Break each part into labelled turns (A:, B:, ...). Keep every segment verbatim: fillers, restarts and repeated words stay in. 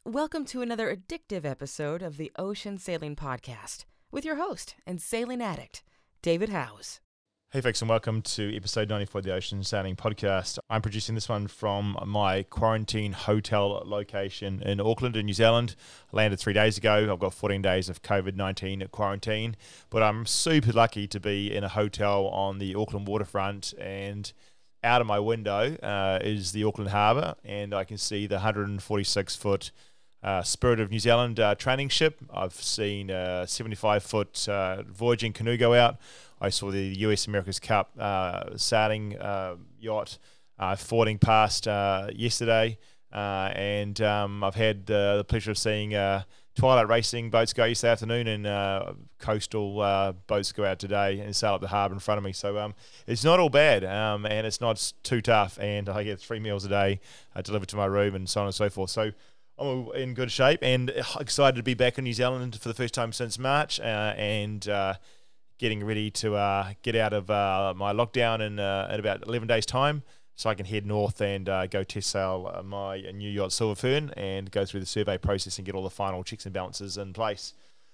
A: Welcome to another addictive episode of the Ocean Sailing Podcast with your host and sailing addict, David Howes.
B: Hey folks, and welcome to episode ninety-four of the Ocean Sailing Podcast. I'm producing this one from my quarantine hotel location in Auckland in New Zealand. I landed three days ago. I've got fourteen days of COVID nineteen quarantine, but I'm super lucky to be in a hotel on the Auckland waterfront, and out of my window uh, is the Auckland Harbour, and I can see the one hundred forty-six foot uh, Spirit of New Zealand uh, training ship. I've seen a seventy-five foot uh, voyaging canoe go out. I saw the U S America's Cup uh, sailing uh, yacht uh, fording past uh, yesterday, uh, and um, I've had uh, the pleasure of seeing uh, twilight racing boats go yesterday afternoon, and uh, coastal uh, boats go out today and sail up the harbour in front of me. So um, it's not all bad, um, and it's not too tough, and I get three meals a day uh, delivered to my room and so on and so forth. So I'm in good shape and excited to be back in New Zealand for the first time since March, uh, and uh, getting ready to uh, get out of uh, my lockdown in, uh, in about eleven days' time, so I can head north and uh, go test sail uh, my new yacht Silver Fern and go through the survey process and get all the final checks and balances in place.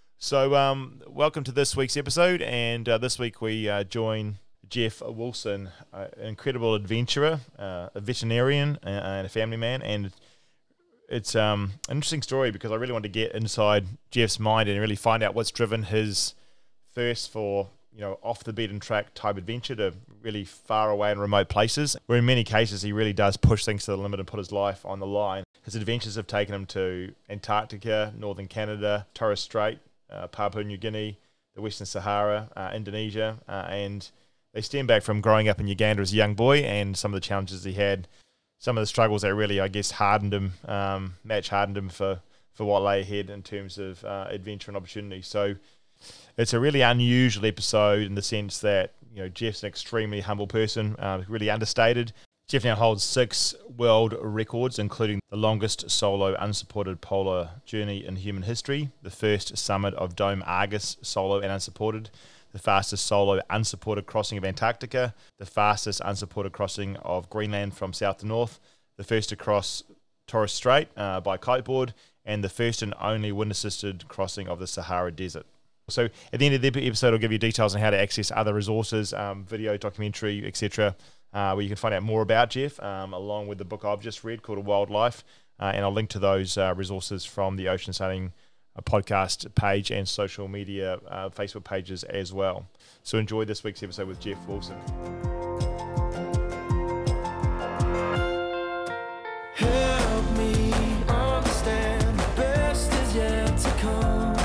B: So um, welcome to this week's episode, and uh, this week we uh, join Geoff Wilson, uh, an incredible adventurer, uh, a veterinarian and a family man, and it's um, an interesting story because I really want to get inside Geoff's mind and really find out what's driven his thirst for, you know, off the beaten track type adventure to really far away and remote places, where in many cases he really does push things to the limit and put his life on the line. His adventures have taken him to Antarctica, northern Canada, Torres Strait, uh, Papua New Guinea, the Western Sahara, uh, Indonesia, uh, and they stem back from growing up in Uganda as a young boy and some of the challenges he had, some of the struggles that really, I guess, hardened him, um, match hardened him for, for what lay ahead in terms of uh, adventure and opportunity. So it's a really unusual episode in the sense that, you know, Geoff's an extremely humble person, uh, really understated. Geoff now holds six world records, including the longest solo unsupported polar journey in human history, the first summit of Dome Argus solo and unsupported, the fastest solo unsupported crossing of Antarctica, the fastest unsupported crossing of Greenland from south to north, the first to cross Torres Strait uh, by kiteboard, and the first and only wind-assisted crossing of the Sahara Desert. So at the end of the episode, I'll give you details on how to access other resources, um, video, documentary, et cetera, uh, where you can find out more about Geoff, um, along with the book I've just read called A Wildlife, uh, and I'll link to those uh, resources from the Ocean Sailing uh, podcast page and social media uh, Facebook pages as well. So enjoy this week's episode with Geoff Wilson.
C: Help me understand the best is yet to come.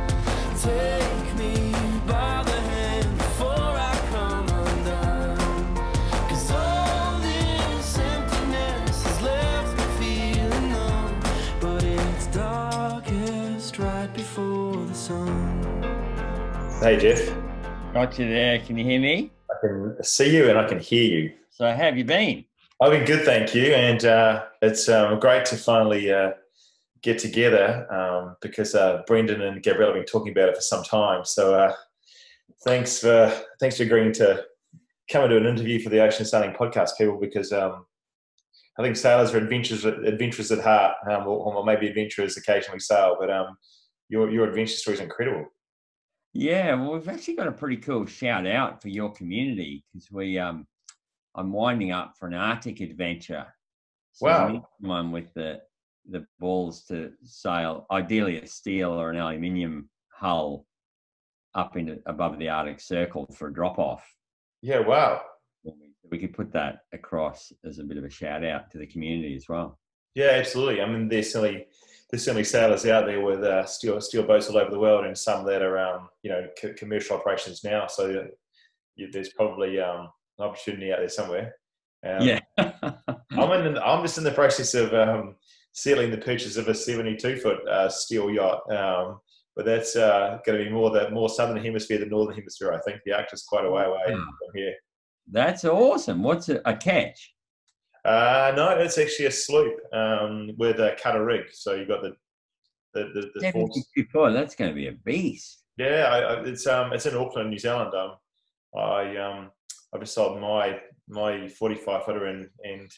C: Take me by the hand before I come undone. 'Cause all this emptiness has left me feeling numb. But it's darkest right before the sun.
B: Hey Geoff,
D: Got you there. Can you hear me?
B: I can see you and I can hear you.
D: So how have you been?
B: I've been good, thank you, and uh, it's um, great to finally uh, get together um, because uh, Brendan and Gabrielle have been talking about it for some time. So uh, thanks for thanks for agreeing to come and do an interview for the Ocean Sailing Podcast, people, because um, I think sailors are adventurers, adventurers at heart, um, or, or maybe adventurers occasionally sail, but um, your your adventure story is incredible.
D: Yeah, well, we've actually got a pretty cool shout out for your community because we um, I'm winding up for an Arctic adventure. So
B: Wow.
D: I need someone with the the balls to sail, ideally a steel or an aluminium hull, up into above the Arctic Circle for a drop off.
B: Yeah, wow.
D: We could put that across as a bit of a shout out to the community as well.
B: Yeah, absolutely. I mean, there's certainly there's certainly sailors out there with uh, steel steel boats all over the world, and some that are um, you know c- commercial operations now. So uh, you, there's probably um, an opportunity out there somewhere. Um,
D: yeah,
B: I'm in. I'm just in the process of um, sealing the purchase of a seventy-two foot uh, steel yacht, um, but that's uh, going to be more the more southern hemisphere than northern hemisphere. I think the Arctic's quite a way away
D: Oh.
B: from here.
D: that's awesome. What's a, a catch?
B: Uh, no, it's actually a sloop um, with a cutter rig. So you've got the the the, the force.
D: seventy-two foot, that's going to be a beast.
B: Yeah, I, I, it's um it's in Auckland, New Zealand. Um, I um I just sold my my forty-five footer and and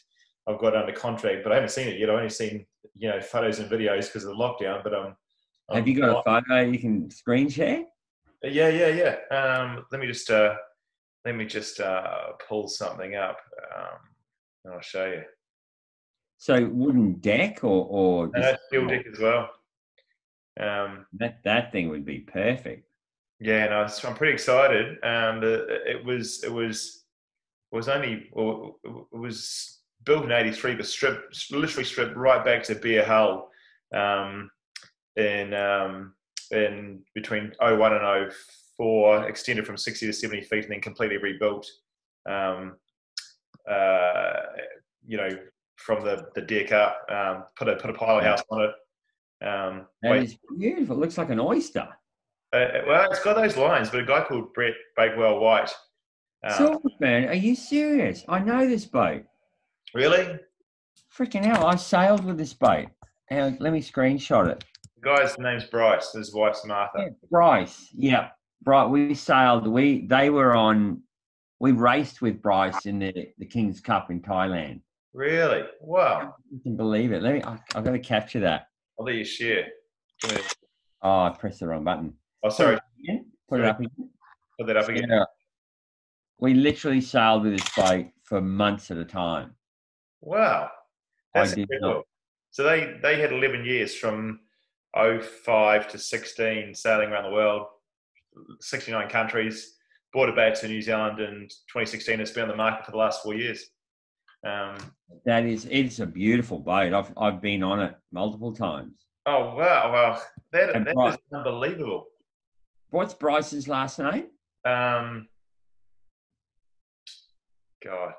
B: I've got under contract, but I haven't seen it yet. I've only seen, you know, photos and videos because of the lockdown. But um,
D: Have you got a photo you can screen share?
B: Yeah, yeah, yeah. Um, let me just uh, let me just uh, pull something up, um, and I'll show you.
D: So wooden deck or or
B: And that's steel deck as well. Um,
D: that that thing would be perfect.
B: Yeah, no, so I'm pretty excited. Um, the, it was it was it was only well, it was built in eighty-three, but stripped literally stripped right back to bare hull, um, in um, in between oh one and oh four, extended from sixty to seventy feet, and then completely rebuilt. Um, uh, you know, from the, the deck up, um, put a put a pilot house on it. Um,
D: That
B: wait,
D: is beautiful. It looks like an oyster.
B: uh, well, it's got those lines, but a guy called Brett Bakewell White. Um,
D: Silverburn, are you serious? I know this boat.
B: really?
D: Freaking hell, I sailed with this boat. Hang on, let me screenshot it.
B: The guy's name's Bryce. His wife's Martha.
D: Yeah, Bryce. Yeah. Right. We sailed. We they were on we raced with Bryce in the, the King's Cup in Thailand.
B: Really? Wow.
D: You can believe it. Let me I, I've got to capture that.
B: I'll let you share. Give me-
D: Oh, I pressed the wrong button.
B: Oh, sorry.
D: Yeah, put it up again.
B: Put that up again.
D: Yeah. We literally sailed with this boat for months at a time.
B: Wow. That's
D: I did
B: incredible.
D: not.
B: So they, they had eleven years from oh five to sixteen sailing around the world, sixty-nine countries, brought it back to New Zealand in twenty sixteen. It's been on the market for the last four years. Um,
D: That is, it's a beautiful boat. I've I've been on it multiple times.
B: oh, wow. Well, that,
D: And
B: that
D: Bryce-
B: is unbelievable.
D: What's Bryce's last name?
B: Um, God.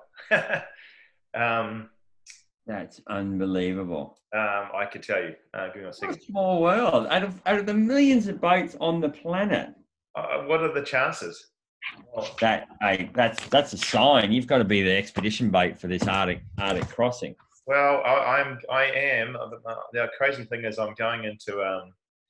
B: um,
D: That's unbelievable.
B: um, I could tell you. Uh, give me a
D: What
B: second.
D: a small world. Out of out of the millions of boats on the planet,
B: Uh, what are the chances? Well,
D: that hey, that's that's a sign. You've got to be the expedition boat for this Arctic Arctic crossing.
B: well I, I'm. I am. Uh, the crazy thing is, I'm going into. Um,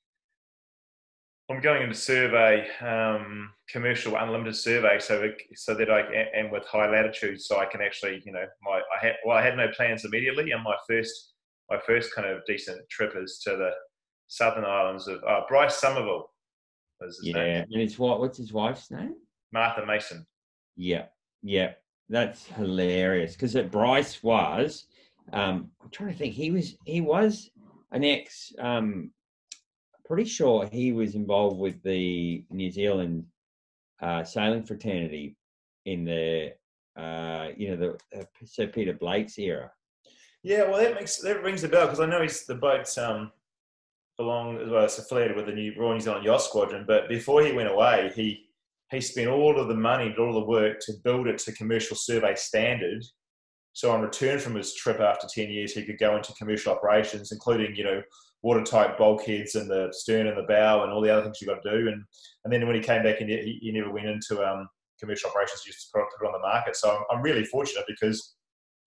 B: I'm going into survey, um, commercial unlimited survey, so that, so that I and with high latitude, so I can actually, you know, my I had well, I had no plans immediately, and my first my first kind of decent trip is to the southern islands of uh, Bryce Somerville. Is his
D: Yeah,
B: name.
D: and it's what? What's his wife's name?
B: Martha Mason.
D: Yeah, yeah, that's hilarious. Because Bryce was, um, I'm trying to think. He was he was an ex. Um, pretty sure he was involved with the New Zealand uh, sailing fraternity in the uh, you know the uh, Sir Peter Blake's era.
B: Yeah, well, that makes that rings a bell because I know he's the boat's um belong as well. It's affiliated with the New Royal New Zealand Yacht Squadron. But before he went away, he he spent all of the money, did all the work to build it to commercial survey standard. So on return from his trip after ten years, he could go into commercial operations, including, you know, watertight bulkheads in the stern and the bow and all the other things you've got to do. And and then when he came back, he, he never went into um, commercial operations, he just put it on the market. So I'm, I'm really fortunate because,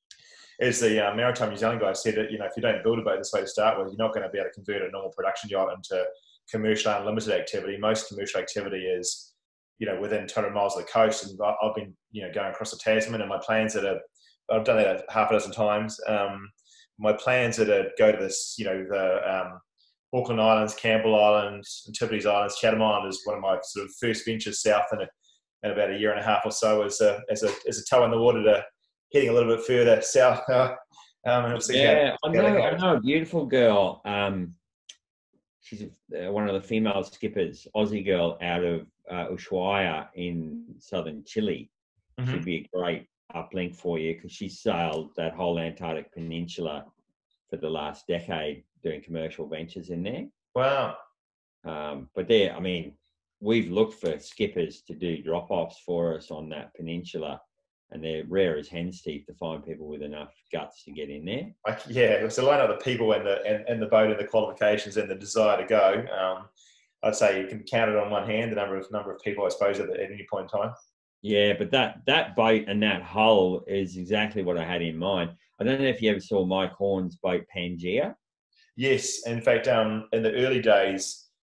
B: as the uh, Maritime New Zealand guy said, you know, if you don't build a boat this way to start with, you're not going to be able to convert a normal production yacht into commercial unlimited activity. Most commercial activity is, you know, within two hundred miles of the coast. And I've been, you know, going across the Tasman, and my plans are to, I've done that half a dozen times. Um, my plans are to go to this, you know, the um, Auckland Islands, Campbell Islands, Antipodes Islands, Chatham Island is one of my sort of first ventures south in, a, in about a year and a half or so as a, as a, as a toe in the water to heading a little bit further south. Uh, um, and we'll see
D: Yeah,
B: how,
D: I
B: how that
D: know. I
B: goes.
D: know a beautiful girl. Um, she's uh, one of the female skippers, Aussie girl out of uh, Ushuaia in southern Chile.
B: Mhm.
D: She'd be a great uplink for you because she sailed that whole Antarctic peninsula for the last decade doing commercial ventures in there.
B: Wow.
D: Um, but there, I mean, we've looked for skippers to do drop-offs for us on that peninsula, and they're rare as hen's teeth to find people with enough guts to get in there.
B: I, yeah, it was a line of the people and the and, and the boat and the qualifications and the desire to go. Um, I'd say you can count it on one hand the number of number of people, I suppose, at, at any point in time.
D: Yeah, but that that boat and that hull is exactly what I had in mind. I don't know if you ever saw Mike Horn's boat Pangea.
B: Yes, in fact, um, in the early days,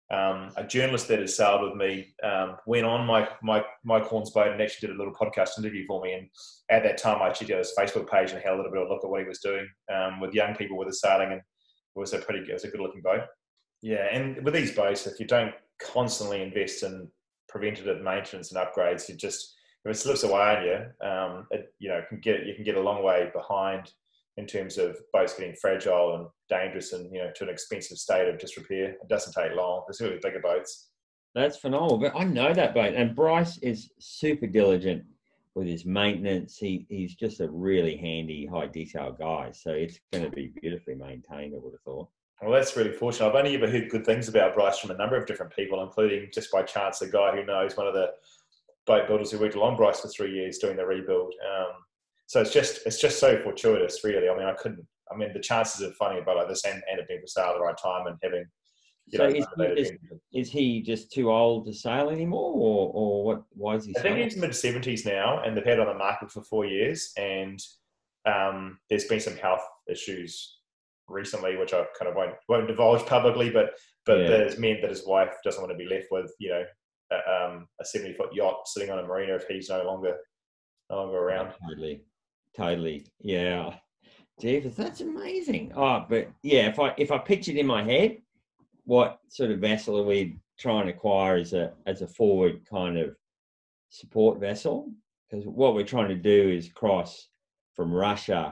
B: Um, a journalist that has sailed with me um, went on my my my Corns boat and actually did a little podcast interview for me. And at that time, I checked out his Facebook page and had a little bit of a look at what he was doing um, with young people with his sailing, and it was a pretty it was a good looking boat. Yeah, and with these boats, if you don't constantly invest in preventative maintenance and upgrades, you just if it slips away on you, um, it, you know, can get you can get a long way behind in terms of boats getting fragile and dangerous and, you know, to an expensive state of disrepair. It doesn't take long. It's really bigger boats.
D: That's phenomenal. But I know that boat, and Bryce is super diligent with his maintenance. He he's just a really handy, high detail guy. So it's going to be beautifully maintained, I would have thought.
B: Well, that's really fortunate. I've only ever heard good things about Bryce from a number of different people, including just by chance a guy who knows one of the boat builders who worked along Bryce for three years doing the rebuild. Um, so it's just it's just so fortuitous, really. I mean, I couldn't. I mean, the chances of finding a boat like this and, and it being for sale at the right time and having. You
D: so
B: know,
D: is he, just, is he just too old to sail anymore, or or what? Why is he?
B: I think he's mid seventies now, and they've had it on the market for four years, and um, there's been some health issues recently, which I kind of won't won't divulge publicly, but but
D: Yeah.
B: there's meant that his wife doesn't want to be left with, you know, a, um, a seventy foot yacht sitting on a marina if he's no longer no longer around.
D: Totally, totally, yeah. Jeepers, that's amazing. Oh, but yeah, if I if I pictured in my head, what sort of vessel are we trying to acquire as a as a forward kind of support vessel? Because what we're trying to do is cross from Russia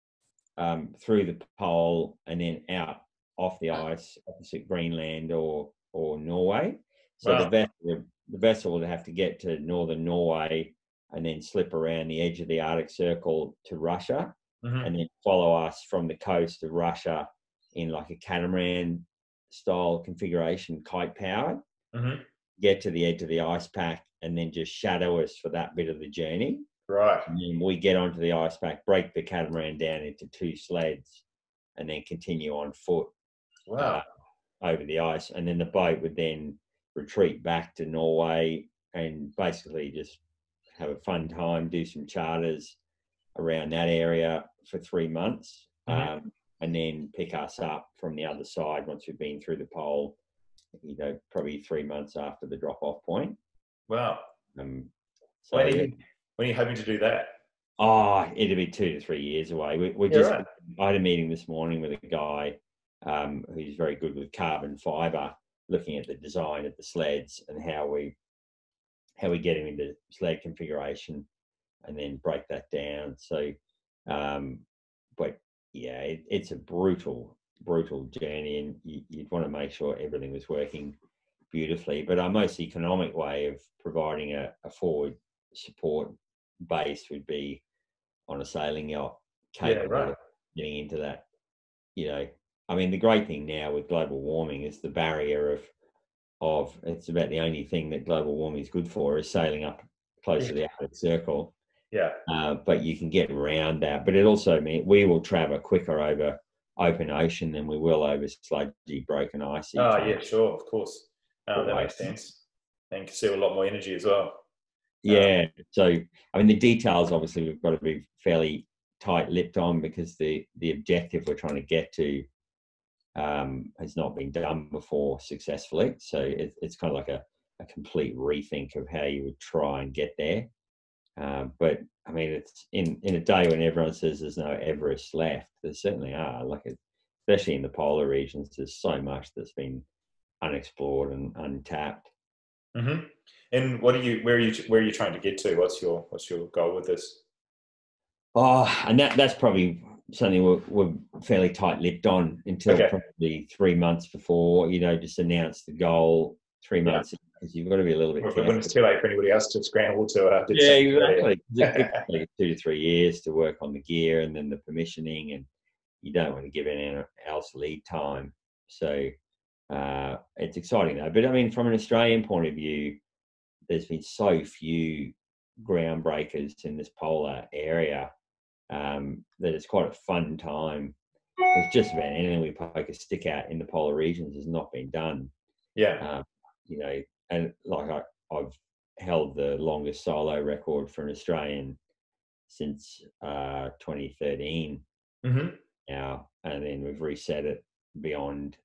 D: um, through the pole and then out off the ice opposite Greenland or or Norway. So
B: Wow.
D: the vessel the vessel would have to get to northern Norway and then slip around the edge of the Arctic Circle to Russia,
B: Mm-hmm.
D: and then follow us from the coast of Russia in like a catamaran style configuration, kite powered,
B: Mm-hmm.
D: get to the edge of the ice pack and then just shadow us for that bit of the journey.
B: Right.
D: And then we get onto the ice pack, break the catamaran down into two sleds and then continue on foot
B: Wow.
D: uh, over the ice. And then the boat would then retreat back to Norway and basically just have a fun time, do some charters around that area for three months.
B: Mhm.
D: Um, and then pick us up from the other side once we've been through the pole, you know, probably three months after the drop-off point.
B: Wow.
D: Um, so,
B: When are, you, when are you hoping to do that?
D: oh, it'll be two to three years away. We, we
B: Yeah,
D: just,
B: right.
D: I had a meeting this morning with a guy um, who's very good with carbon fibre, looking at the design of the sleds and how we, how we get them into sled configuration and then break that down. So, um, but yeah, it, it's a brutal, brutal journey, and you, you'd want to make sure everything was working beautifully. But our most economic way of providing a, a forward support base would be on a sailing yacht, capable
B: right.
D: of getting into that. You know, I mean, the great thing now with global warming is the barrier of, of it's about the only thing that global warming is good for is sailing up close
B: Yeah.
D: to the Arctic Circle.
B: Yeah.
D: Uh, but you can get around that. But it also means we will travel quicker over open ocean than we will over sludgy, broken, icy.
B: Oh,
D: kind
B: yeah,
D: of-
B: sure, of course. Um, that
D: Right.
B: makes sense. And consume a lot more energy as well.
D: Yeah. So, I mean, the details, obviously, we've got to be fairly tight-lipped on because the, the objective we're trying to get to um, has not been done before successfully. So it, it's kind of like a, a complete rethink of how you would try and get there. Uh, but I mean, it's in, in a day when everyone says there's no Everest left, there certainly are. Like, it, especially in the polar regions, there's so much that's been unexplored and untapped.
B: Mm-hmm. And what are you? Where are you? Where are you trying to get to? What's your What's your goal with this?
D: Oh, and that that's probably something we're, we're fairly tight-lipped on until
B: Okay.
D: probably three months before. You know, just announce the goal three
B: Yeah.
D: months because you've got to be a little bit
B: When
D: careful.
B: it's too late for anybody else to scramble to. Uh, do
D: Yeah,
B: something.
D: exactly. It could take two to three years to work on the gear and then the permissioning, and you don't want to give anyone else lead time. So uh, it's exciting though. But I mean, from an Australian point of view, there's been so few groundbreakers in this polar area um, that it's quite a fun time. It's just about anything we poke a stick at in the polar regions has not been done.
B: Yeah.
D: Um, you know, and like I, I've held the longest solo record for an Australian since uh, twenty thirteen
B: Mm-hmm.
D: now, and then we've reset it beyond,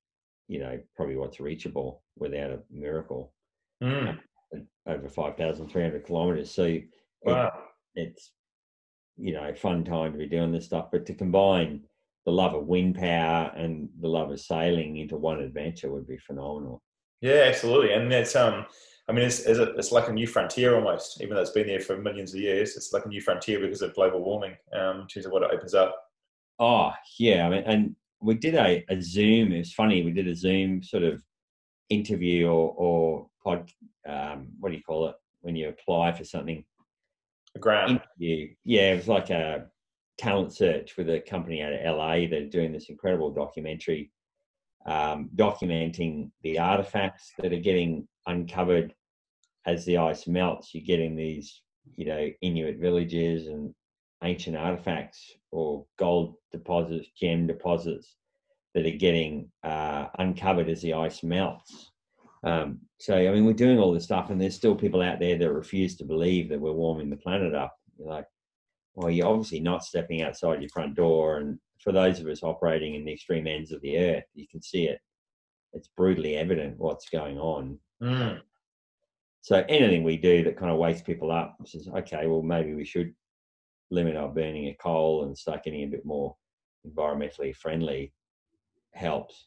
D: you know, probably what's reachable without a miracle.
B: Mm.
D: Uh, over five thousand three hundred kilometers. So it,
B: Wow.
D: it's, you know, fun time to be doing this stuff. But to combine the love of wind power and the love of sailing into one adventure would be phenomenal.
B: Yeah, absolutely. And that's, um, I mean, it's, it's, a, it's like a new frontier almost, even though it's been there for millions of years. It's like a new frontier because of global warming, um, in terms of what it opens up.
D: Oh, yeah. I mean, and we did a, a Zoom. It was funny. We did a Zoom sort of interview or, or pod, um, what do you call it when you apply for something?
B: A grant.
D: Interview. Yeah, it was like a talent search with a company out of L A. They're doing this incredible documentary um, documenting the artifacts that are getting uncovered as the ice melts. You're getting these, you know, Inuit villages and ancient artifacts or gold deposits, gem deposits that are getting uh, uncovered as the ice melts. Um, so, I mean, we're doing all this stuff, and there's still people out there that refuse to believe that we're warming the planet up. You're like, well, you're obviously not stepping outside your front door. And for those of us operating in the extreme ends of the earth, you can see it. It's brutally evident what's going on.
B: Mm.
D: So anything we do that kind of wakes people up, says, okay, well, maybe we should limit our burning of coal and start getting a bit more environmentally friendly, helps.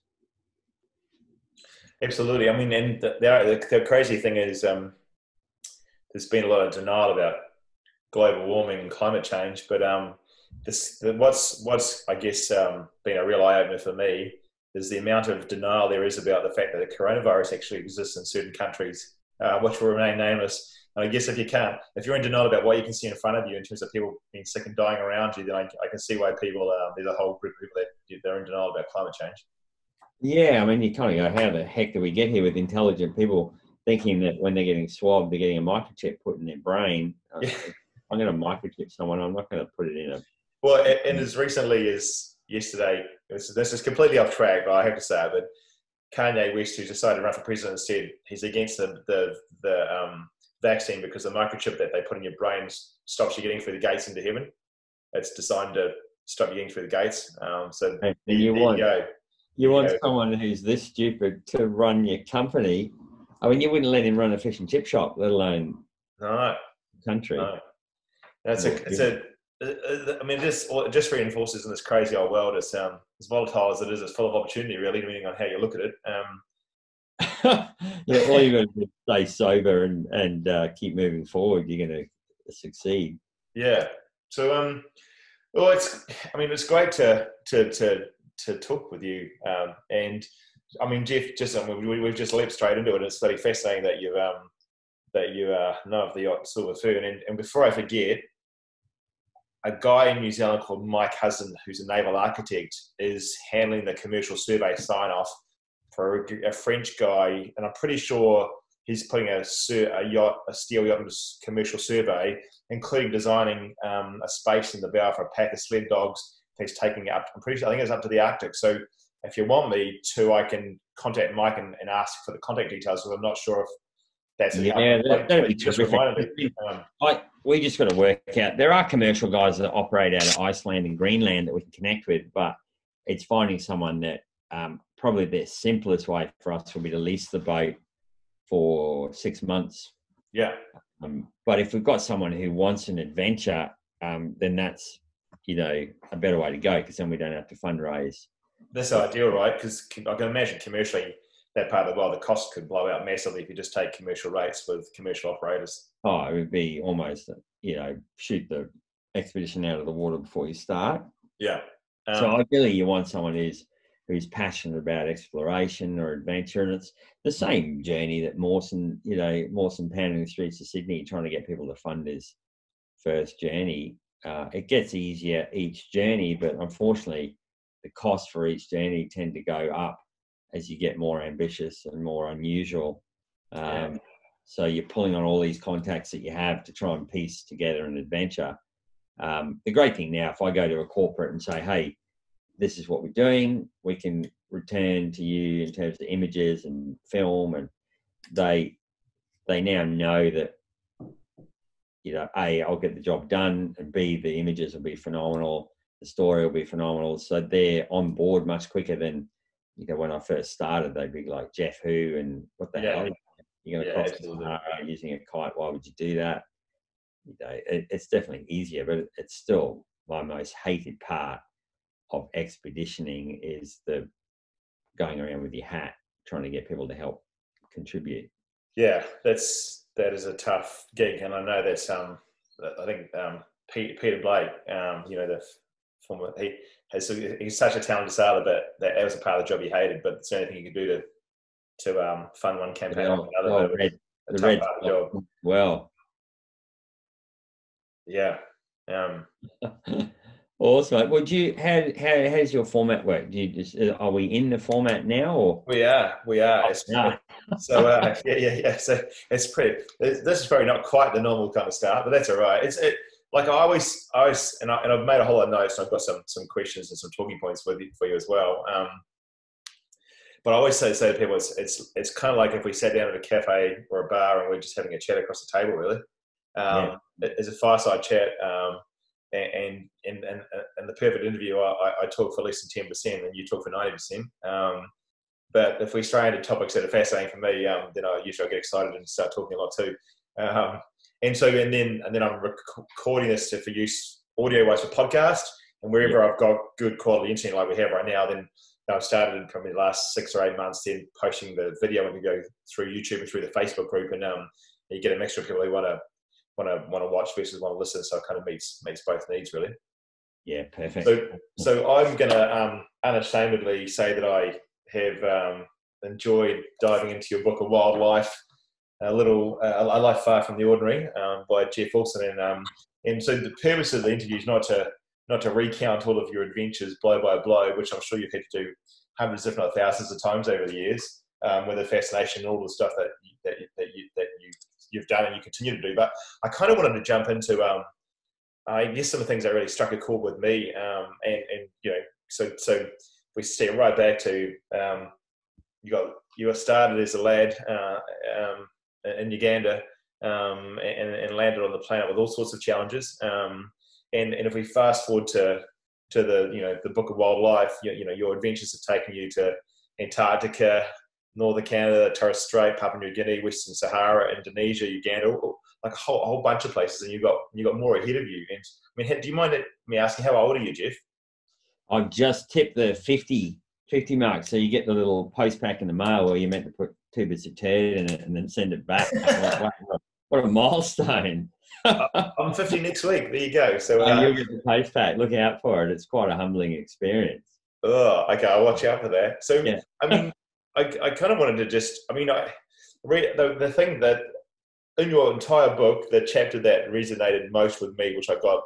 B: Absolutely. I mean, and the, the, the crazy thing is, um, there's been a lot of denial about global warming and climate change, but um, this the, what's what's I guess um, been a real eye opener for me is the amount of denial there is about the fact that the coronavirus actually exists in certain countries, uh, which will remain nameless. And I guess if you can't, if you're in denial about what you can see in front of you in terms of people being sick and dying around you, then I, I can see why people uh, there's a whole group of people that they're in denial about climate change. Yeah,
D: I mean, you kind of go, how the heck do we get here with intelligent people thinking that when they're getting swabbed, they're getting a microchip put in their brain? Uh,
B: yeah.
D: I'm going to microchip someone. I'm not going to put it in a...
B: Well, and as recently as yesterday, this is, this is completely off track, but I have to say it, but Kanye West, who decided to run for president, said he's against the the, the um, vaccine because the microchip that they put in your brain stops you getting through the gates into heaven. It's designed to stop you getting through the gates. Um, so
D: and
B: there,
D: you
B: there
D: want,
B: you go.
D: You want
B: Yeah.
D: someone who's this stupid to run your company. I mean, you wouldn't let him run a fish and chip shop, let alone
B: No,
D: country.
B: no. That's a, it's a, I mean, this just reinforces in this crazy old world, as um, as volatile as it is, it's full of opportunity, really, depending on how you look at it. Um,
D: Yeah, all you got to do is stay sober and and uh, keep moving forward. You're going to succeed.
B: Yeah. So, um, well, it's, I mean, it's great to to to to talk with you. Um, and I mean, Geoff, just I mean, we, we've just leapt straight into it. It's very fascinating that you um that you uh, know of the yacht Silver Fern. And, and before I forget, a guy in New Zealand called Mike Hudson, who's a naval architect, is handling the commercial survey sign off for a, a French guy, and I'm pretty sure he's putting a, a yacht, a steel yacht, into commercial survey, including designing um, a space in the bow for a pack of sled dogs. He's taking it up. I'm pretty sure. I think it's up to the Arctic. So if you want me to, I can contact Mike and, and ask for the contact details, because I'm not sure if that's
D: Yeah,
B: a,
D: that, that'd be
B: just
D: terrific.
B: reminded me. Um,
D: I, we just got to work out. There are commercial guys that operate out of Iceland and Greenland that we can connect with, but it's finding someone that um, probably the simplest way for us will be to lease the boat for six months.
B: yeah.
D: Um, but if we've got someone who wants an adventure, um, then that's, you know, a better way to go, because then we don't have to fundraise.
B: That's ideal, right? Because I can imagine commercially, that part of the world, the cost could blow out massively if you just take commercial rates with commercial operators.
D: Oh, it would be almost, you know, shoot the expedition out of the water before you start.
B: Yeah. Um,
D: So ideally, you want someone who's who's passionate about exploration or adventure, and it's the same journey that Mawson, you know, Mawson pounding the streets of Sydney, trying to get people to fund his first journey. Uh, it gets easier each journey, but unfortunately, the costs for each journey tend to go up as you get more ambitious and more unusual. Um,
B: Yeah.
D: So you're pulling on all these contacts that you have to try and piece together an adventure. Um, the great thing now, if I go to a corporate and say, hey, this is what we're doing, we can return to you in terms of images and film, and they they now know that, you know, A, I'll get the job done, and B, the images will be phenomenal, the story will be phenomenal. So they're on board much quicker than you know, when I first started, they'd be like, Geoff who and what the
B: Yeah.
D: hell? You're going to
B: Yeah,
D: cross the
B: absolutely.
D: Sahara using a kite. Why would you do that? You know, it, it's definitely easier, but it's still my most hated part of expeditioning is the going around with your hat, trying to get people to help contribute.
B: Yeah, that's that is a tough gig, and I know that's um, I think um, Pete, Peter Blake, um, you know, the former he has he's such a talented sailor, but that was a part of the job he hated. But it's the only thing you can do to to um, fund one campaign
D: The
B: or
D: old,
B: another.
D: the old
B: But
D: red,
B: a
D: the
B: tough
D: red
B: part of the job.
D: well.
B: Yeah. Um,
D: Awesome. Would you how how how's your format work? Do you just are we in the format now or?
B: we are, we are. It's,
D: No.
B: so uh, yeah, yeah, yeah. So it's pretty. This is probably not quite the normal kind of start, but that's all right. It's it like I always, I always, and, I, and I've made a whole lot of notes. And I've got some some questions and some talking points with you, for you as well. Um, but I always say, say to people, it's it's it's kind of like if we sat down at a cafe or a bar and we're just having a chat across the table, really. Um,
D: Yeah.
B: It's a fireside chat. Um, And, and and and the perfect interview, I, I talk for less than ten percent, and you talk for ninety percent. Um, but if we stray into topics that are fascinating for me, um, then I usually I get excited and start talking a lot too. Um, and so and then and then I'm recording this for use audio-wise for podcast, and wherever yeah. I've got good quality internet like we have right now, then I've started in probably the last six or eight months then posting the video and we go through YouTube and through the Facebook group, and um, you get a mixture of people who want to. want to want to watch versus want to listen, so it kind of meets meets both needs really.
D: Yeah, perfect.
B: So so I'm gonna um, unashamedly say that I have um, enjoyed diving into your book of wildlife, a little uh, A Life Far from the Ordinary, um, by Geoff Wilson, and um, and so the purpose of the interview is not to not to recount all of your adventures blow by blow, which I'm sure you've had to do hundreds, if not thousands, of times over the years, um, with the fascination and all the stuff that you, that you, that you that you you've done and you continue to do. But I kind of wanted to jump into, um, I guess, some of the things that really struck a chord with me. Um, and, and, you know, so, so we see right back to, um, you got, you were started as a lad, uh, um, in Uganda, um, and, and landed on the planet with all sorts of challenges. Um, and, and if we fast forward to, to the, you know, the book of wildlife, you, you know, your adventures have taken you to Antarctica, Northern Canada, Torres Strait, Papua New Guinea, Western Sahara, Indonesia, Uganda, like a whole, a whole bunch of places, and you got you got more ahead of you. And I mean, do you mind me asking how old are you, Geoff?
D: I've just tipped the fifty, fifty mark, so you get the little post pack in the mail where you're meant to put two bits of turd in it and then send it back. Like, what, what a milestone!
B: I'm fifty next week. There you go. So uh,
D: oh, you'll get the post pack. Look out for it. It's quite a humbling experience.
B: Oh, okay. I'll watch out for that. So,
D: yeah.
B: I mean. I, I kind of wanted to just, I mean, I read the, the thing that in your entire book, the chapter that resonated most with me, which I got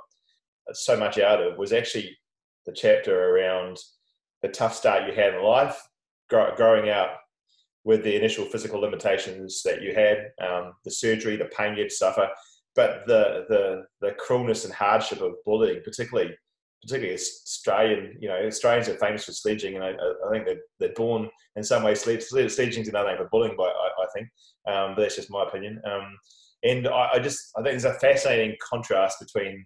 B: so much out of, was actually the chapter around the tough start you had in life, grow, growing up with the initial physical limitations that you had, um, the surgery, the pain you had to suffer, but the, the, the cruelness and hardship of bullying, particularly particularly Australian, you know, Australians are famous for sledging, and I, I think they're, they're born in some ways. Sledging is another name for bullying, but I, I think, um, but that's just my opinion. Um, and I, I just, I think there's a fascinating contrast between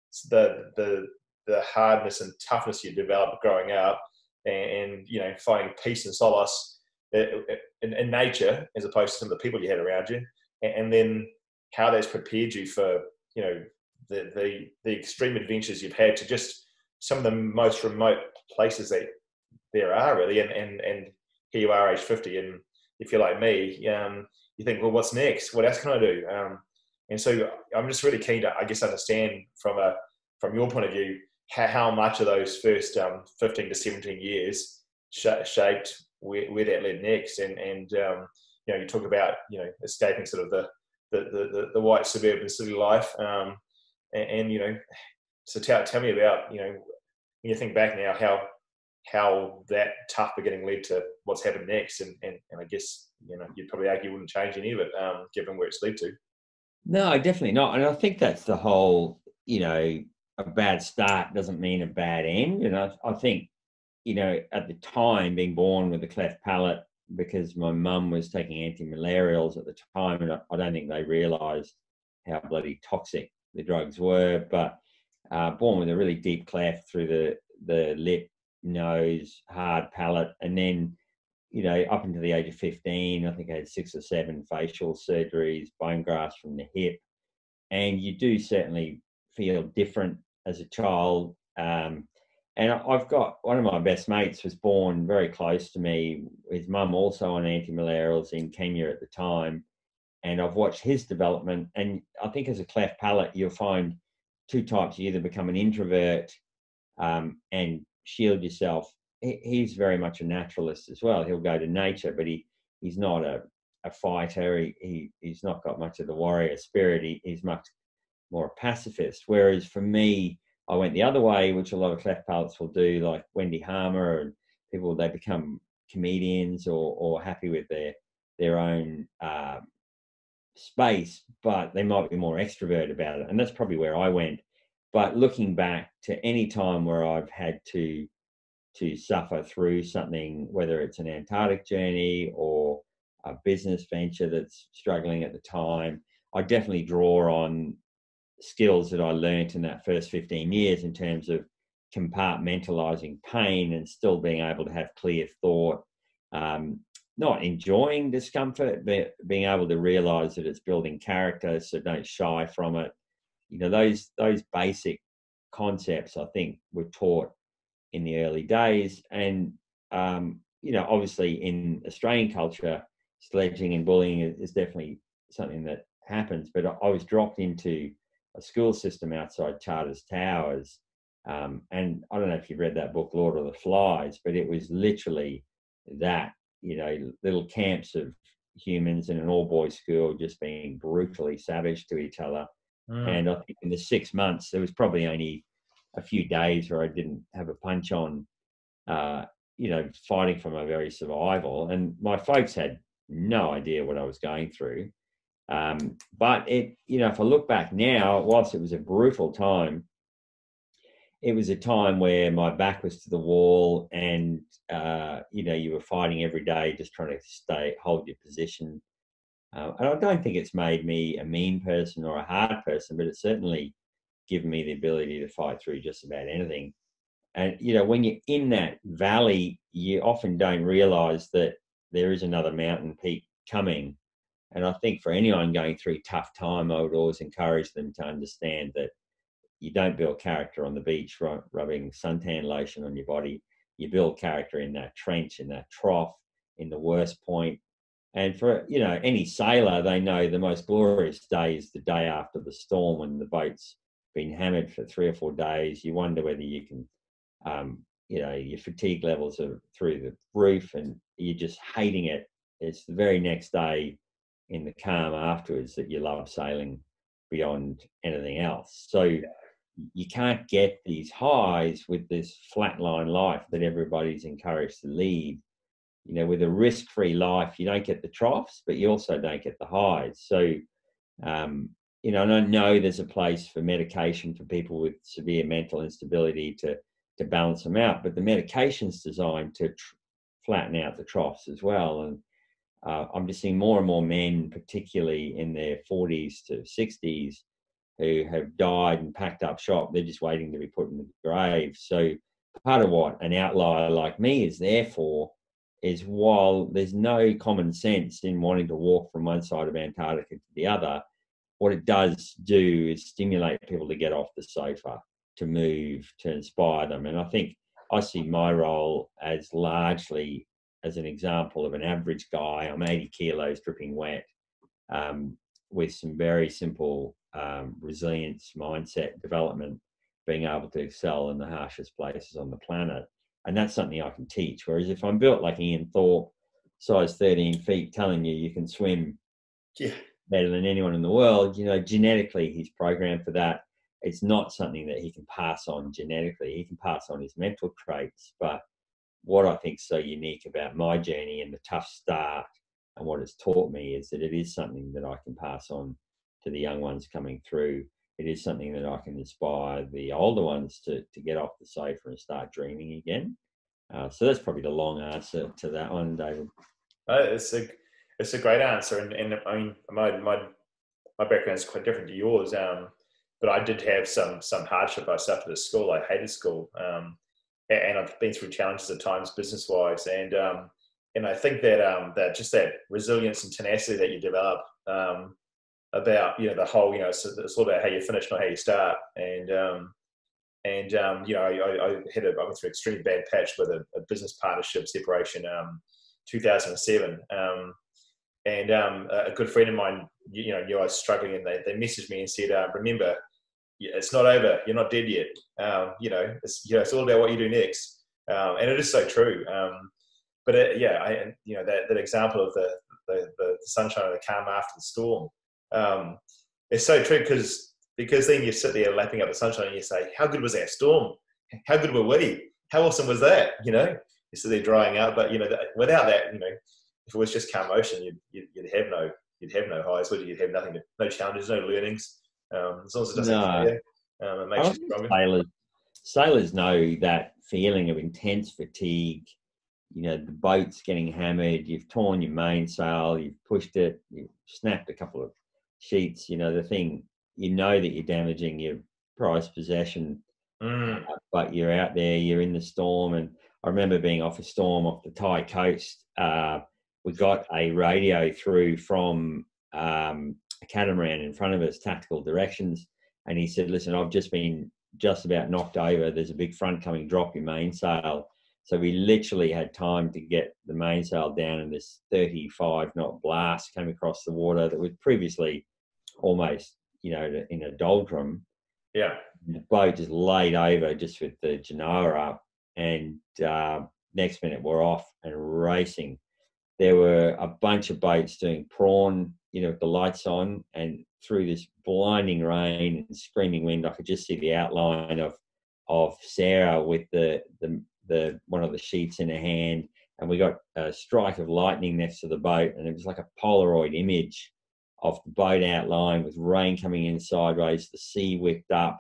B: the the the hardness and toughness you developed growing up, and, and you know, finding peace and solace in, in, in nature as opposed to some of the people you had around you, and, and then how that's prepared you for, you know, the the the extreme adventures you've had to just some of the most remote places that there are really, and, and, and here you are age fifty, and if you're like me, um, you think, well, what's next? What else can I do? Um, and so I'm just really keen to, I guess, understand from a from your point of view, how, how much of those first um, fifteen to seventeen years sh- shaped where, where that led next. And, and um, you know, you talk about, you know, escaping sort of the, the, the, the white suburban city life. Um, and, and, you know, so tell, tell me about, you know, when you think back now, how how that tough beginning led to what's happened next. And, and, and I guess, you know, you'd probably argue you wouldn't change any of it, um, given where it's led to.
D: No, definitely not. And I think that's the whole, you know, a bad start doesn't mean a bad end. And I, I think, you know, at the time, being born with a cleft palate, because my mum was taking anti-malarials at the time, and I, I don't think they realised how bloody toxic the drugs were, but uh, born with a really deep cleft through the, the lip, nose, hard palate, and then, you know, up until the age of fifteen, I think I had six or seven facial surgeries, bone grafts from the hip, and you do certainly feel different as a child. Um, and I- I've got one of my best mates was born very close to me. His mum also on antimalarials in Kenya at the time, and I've watched his development. And I think as a cleft palate, you'll find two types. You either become an introvert um, and shield yourself. He, he's very much a naturalist as well. He'll go to nature, but he he's not a, a fighter. He, he he's not got much of the warrior spirit. He, he's much more a pacifist. Whereas for me, I went the other way, which a lot of cleft palates will do, like Wendy Harmer and people. They become comedians or or happy with their their own uh, space, but they might be more extrovert about it, and that's probably where I went. But looking back to any time where I've had to to suffer through something, whether it's an Antarctic journey or a business venture that's struggling at the time, I definitely draw on skills that I learnt in that first fifteen years in terms of compartmentalizing pain and still being able to have clear thought, um, not enjoying discomfort, but being able to realize that it's building character, so don't shy from it. You know, those those basic concepts I think were taught in the early days. And um, you know, obviously in Australian culture, sledging and bullying is, is definitely something that happens. But I, I was dropped into a school system outside Charters Towers, um, and I don't know if you've read that book, Lord of the Flies, but it was literally that. You know, little camps of humans in an all-boys school just being brutally savage to each other. Mm. And I think in the six months, there was probably only a few days where I didn't have a punch on, uh, you know, fighting for my very survival. And my folks had no idea what I was going through. Um, but it, you know, if I look back now, whilst it was a brutal time, it was a time where my back was to the wall and, uh, you know, you were fighting every day, just trying to stay, hold your position. Uh, and I don't think it's made me a mean person or a hard person, but it's certainly given me the ability to fight through just about anything. And, you know, when you're in that valley, you often don't realize that there is another mountain peak coming. And I think for anyone going through tough time, I would always encourage them to understand that you don't build character on the beach rubbing suntan lotion on your body. You build character in that trench, in that trough, in the worst point. And for, you know, any sailor, they know the most glorious day is the day after the storm when the boat's been hammered for three or four days. You wonder whether you can, um, you know, your fatigue levels are through the roof and you're just hating it. It's the very next day in the calm afterwards that you love sailing beyond anything else. So you can't get these highs with this flatline life that everybody's encouraged to lead. You know, with a risk-free life, you don't get the troughs, but you also don't get the highs. So, um, you know, and I know there's a place for medication for people with severe mental instability to to balance them out, but the medication's designed to tr- flatten out the troughs as well. And uh, I'm just seeing more and more men, particularly in their forties to sixties, who have died and packed up shop. They're just waiting to be put in the grave. So part of what an outlier like me is there for is, while there's no common sense in wanting to walk from one side of Antarctica to the other, what it does do is stimulate people to get off the sofa, to move, to inspire them. And I think I see my role as largely as an example of an average guy. I'm eighty kilos dripping wet, um, with some very simple um, resilience mindset development, being able to excel in the harshest places on the planet. And that's something I can teach. Whereas if I'm built like Ian Thorpe, size thirteen feet, telling you you can swim yeah. better than anyone in the world, you know, genetically he's programmed for that. It's not something that he can pass on genetically. He can pass on his mental traits. But what I think is so unique about my journey and the tough start and what it's taught me is that it is something that I can pass on to the young ones coming through. It is something that I can inspire the older ones to, to get off the sofa and start dreaming again. Uh, so that's probably the long answer to that one, David.
B: Uh, it's a it's a great answer, and, and I mean my my my background is quite different to yours. Um, but I did have some some hardship. I started at school. I hated school, um, and I've been through challenges at times business wise, and um, and I think that um, that just that resilience and tenacity that you develop um, about you know the whole you know it's, it's all about how you finish, not how you start, and um, and um, you know I, I had a, I went through an extremely bad patch with a, a business partnership separation, um, two thousand seven. Um, and um, a good friend of mine, you know, knew I was struggling, and they, they messaged me and said, uh, "Remember, it's not over. You're not dead yet. Um, you know, it's you know, it's all about what you do next." Um, and it is so true. Um, but it, yeah, I, you know, that, that example of the, the the sunshine and the calm after the storm, um, it's so true because because then you sit there lapping up the sunshine and you say, "How good was that storm? How good were we? How awesome was that?" You know, you sit there drying out, but you know, without that, you know. If it was just calm ocean, you'd, you'd, you'd have no you'd have no highs, would you? You'd have nothing, no challenges, no learnings. Um, as long as it doesn't
D: No.
B: clear, um, it makes
D: I
B: you
D: think
B: stronger.
D: sailors, sailors know that feeling of intense fatigue. You know, the boat's getting hammered. You've torn your mainsail. You've pushed it. You've snapped a couple of sheets. You know, the thing. You know that you're damaging your prized possession,
B: Mm.
D: uh, but you're out there. You're in the storm, and I remember being off a storm off the Thai coast. Uh, we got a radio through from um, a catamaran in front of us, tactical directions, and he said, "Listen, I've just been just about knocked over. There's a big front coming. Drop your mainsail." So we literally had time to get the mainsail down, and this thirty-five knot blast came across the water that was previously almost, you know, in a doldrum.
B: Yeah.
D: The boat just laid over just with the genoa up, and uh, next minute we're off and racing. There were a bunch of boats doing prawn, you know, with the lights on, and through this blinding rain and screaming wind, I could just see the outline of of Sarah with the the, the one of the sheets in her hand, and we got a strike of lightning next to the boat, and it was like a Polaroid image of the boat outline with rain coming in sideways, the sea whipped up,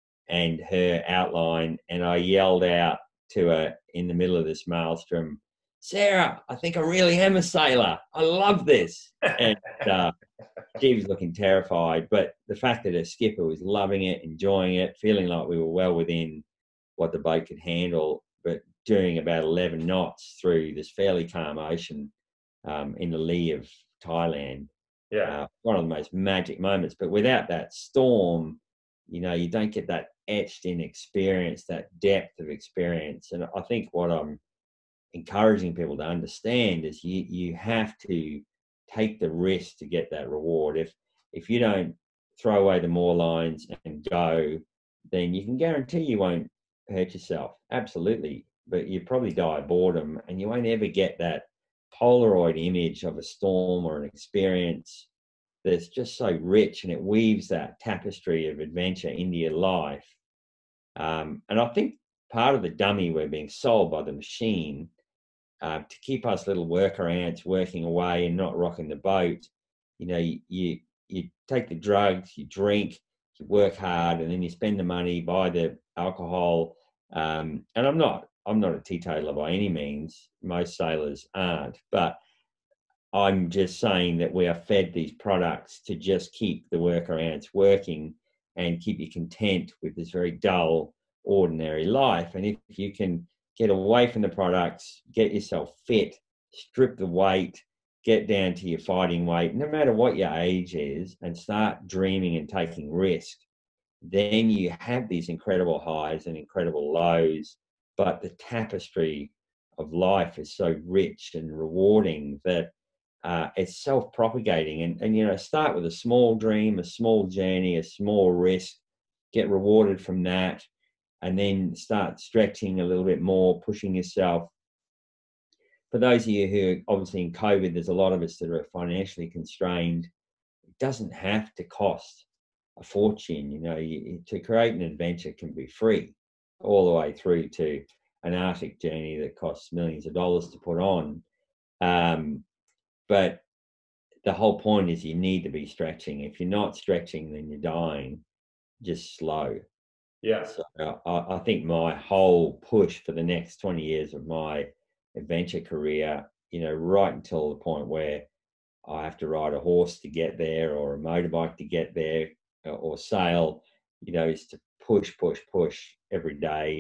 D: and her outline, and I yelled out to her in the middle of this maelstrom, "Sarah, I think I really am a sailor. I love this." And uh, she was looking terrified, but the fact that her skipper was loving it, enjoying it, feeling like we were well within what the boat could handle, but doing about eleven knots through this fairly calm ocean um, in the lee of Thailand.
B: Yeah.
D: Uh, one of the most magic moments. But without that storm, you know, you don't get that etched in experience, that depth of experience. And I think what I'm encouraging people to understand is you you have to take the risk to get that reward. If if you don't throw away the moor lines and go, then you can guarantee you won't hurt yourself. Absolutely. But you probably die of boredom, and you won't ever get that Polaroid image of a storm or an experience that's just so rich, and it weaves that tapestry of adventure into your life. Um, and I think part of the dummy we're being sold by the machine uh, to keep us little worker ants working away and not rocking the boat. You know, you, you you take the drugs, you drink, you work hard, and then you spend the money, buy the alcohol. Um, and I'm not I'm not a teetotaler by any means. Most sailors aren't, but I'm just saying that we are fed these products to just keep the worker ants working and keep you content with this very dull, ordinary life. And if you can get away from the products, get yourself fit, strip the weight, get down to your fighting weight, no matter what your age is, and start dreaming and taking risk, then you have these incredible highs and incredible lows. But the tapestry of life is so rich and rewarding that uh, it's self-propagating. And, and, you know, start with a small dream, a small journey, a small risk, get rewarded from that, and then start stretching a little bit more, pushing yourself. For those of you who are obviously in COVID, there's a lot of us that are financially constrained. It doesn't have to cost a fortune. You know, you, to create an adventure can be free, all the way through to an Arctic journey that costs millions of dollars to put on. Um, but the whole point is you need to be stretching. If you're not stretching, then you're dying. Just slow.
B: Yeah.
D: So uh, I, I think my whole push for the next twenty years of my adventure career, you know, right until the point where I have to ride a horse to get there, or a motorbike to get there, or sail, you know, is to push, push, push every day,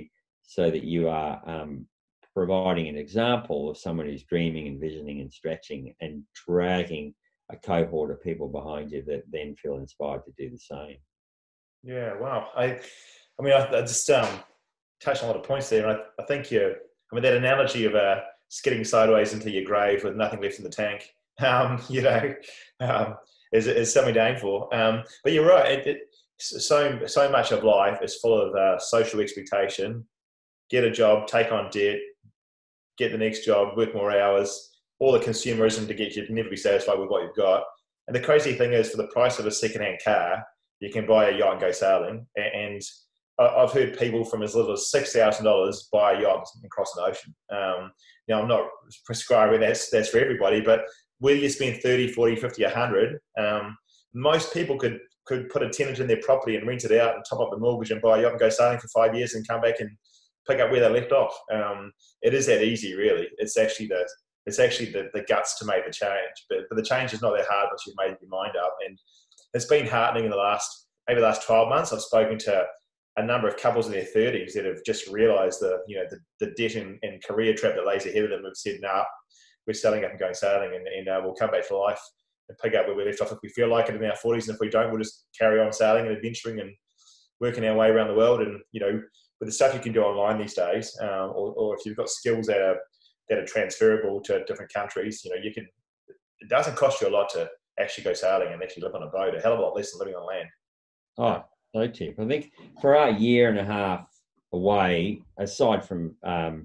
D: so that you are um, providing an example of someone who's dreaming and visioning and stretching and dragging a cohort of people behind you that then feel inspired to do the same.
B: Yeah, wow. I, I mean, I, I just um, touched on a lot of points there, and I, I think you. I mean, that analogy of uh, skidding sideways into your grave with nothing left in the tank, um, you know, um, is is something to aim for. Um, but you're right. It, it, so so much of life is full of uh, social expectation. Get a job, take on debt, get the next job, work more hours. All the consumerism to get you to never be satisfied with what you've got. And the crazy thing is, for the price of a second-hand car, you can buy a yacht and go sailing. And I've heard people from as little as six thousand dollars buy a yacht and cross an ocean. Um, now, I'm not prescribing that's that's for everybody, but whether you spend thirty, forty, fifty, one hundred, um, most people could could put a tenant in their property and rent it out and top up the mortgage and buy a yacht and go sailing for five years and come back and pick up where they left off. Um, it is that easy, really. It's actually the it's actually the, the guts to make the change. But, but the change is not that hard once you've made your mind up. And it's been heartening in the last maybe the last twelve months. I've spoken to a number of couples in their thirties that have just realised the you know the, the debt and, and career trap that lays ahead of them. Have said, "No, nah, we're selling up and going sailing, and, and uh, we'll come back to life and pick up where we left off if we feel like it in our forties, and if we don't, we'll just carry on sailing and adventuring and working our way around the world." And you know, with the stuff you can do online these days, um, or, or if you've got skills that are that are transferable to different countries, you know, you can. It doesn't cost you a lot to actually go sailing and actually live on a boat. A hell of a lot less than living on land.
D: Oh, no tip. I think for our year and a half away, aside from um,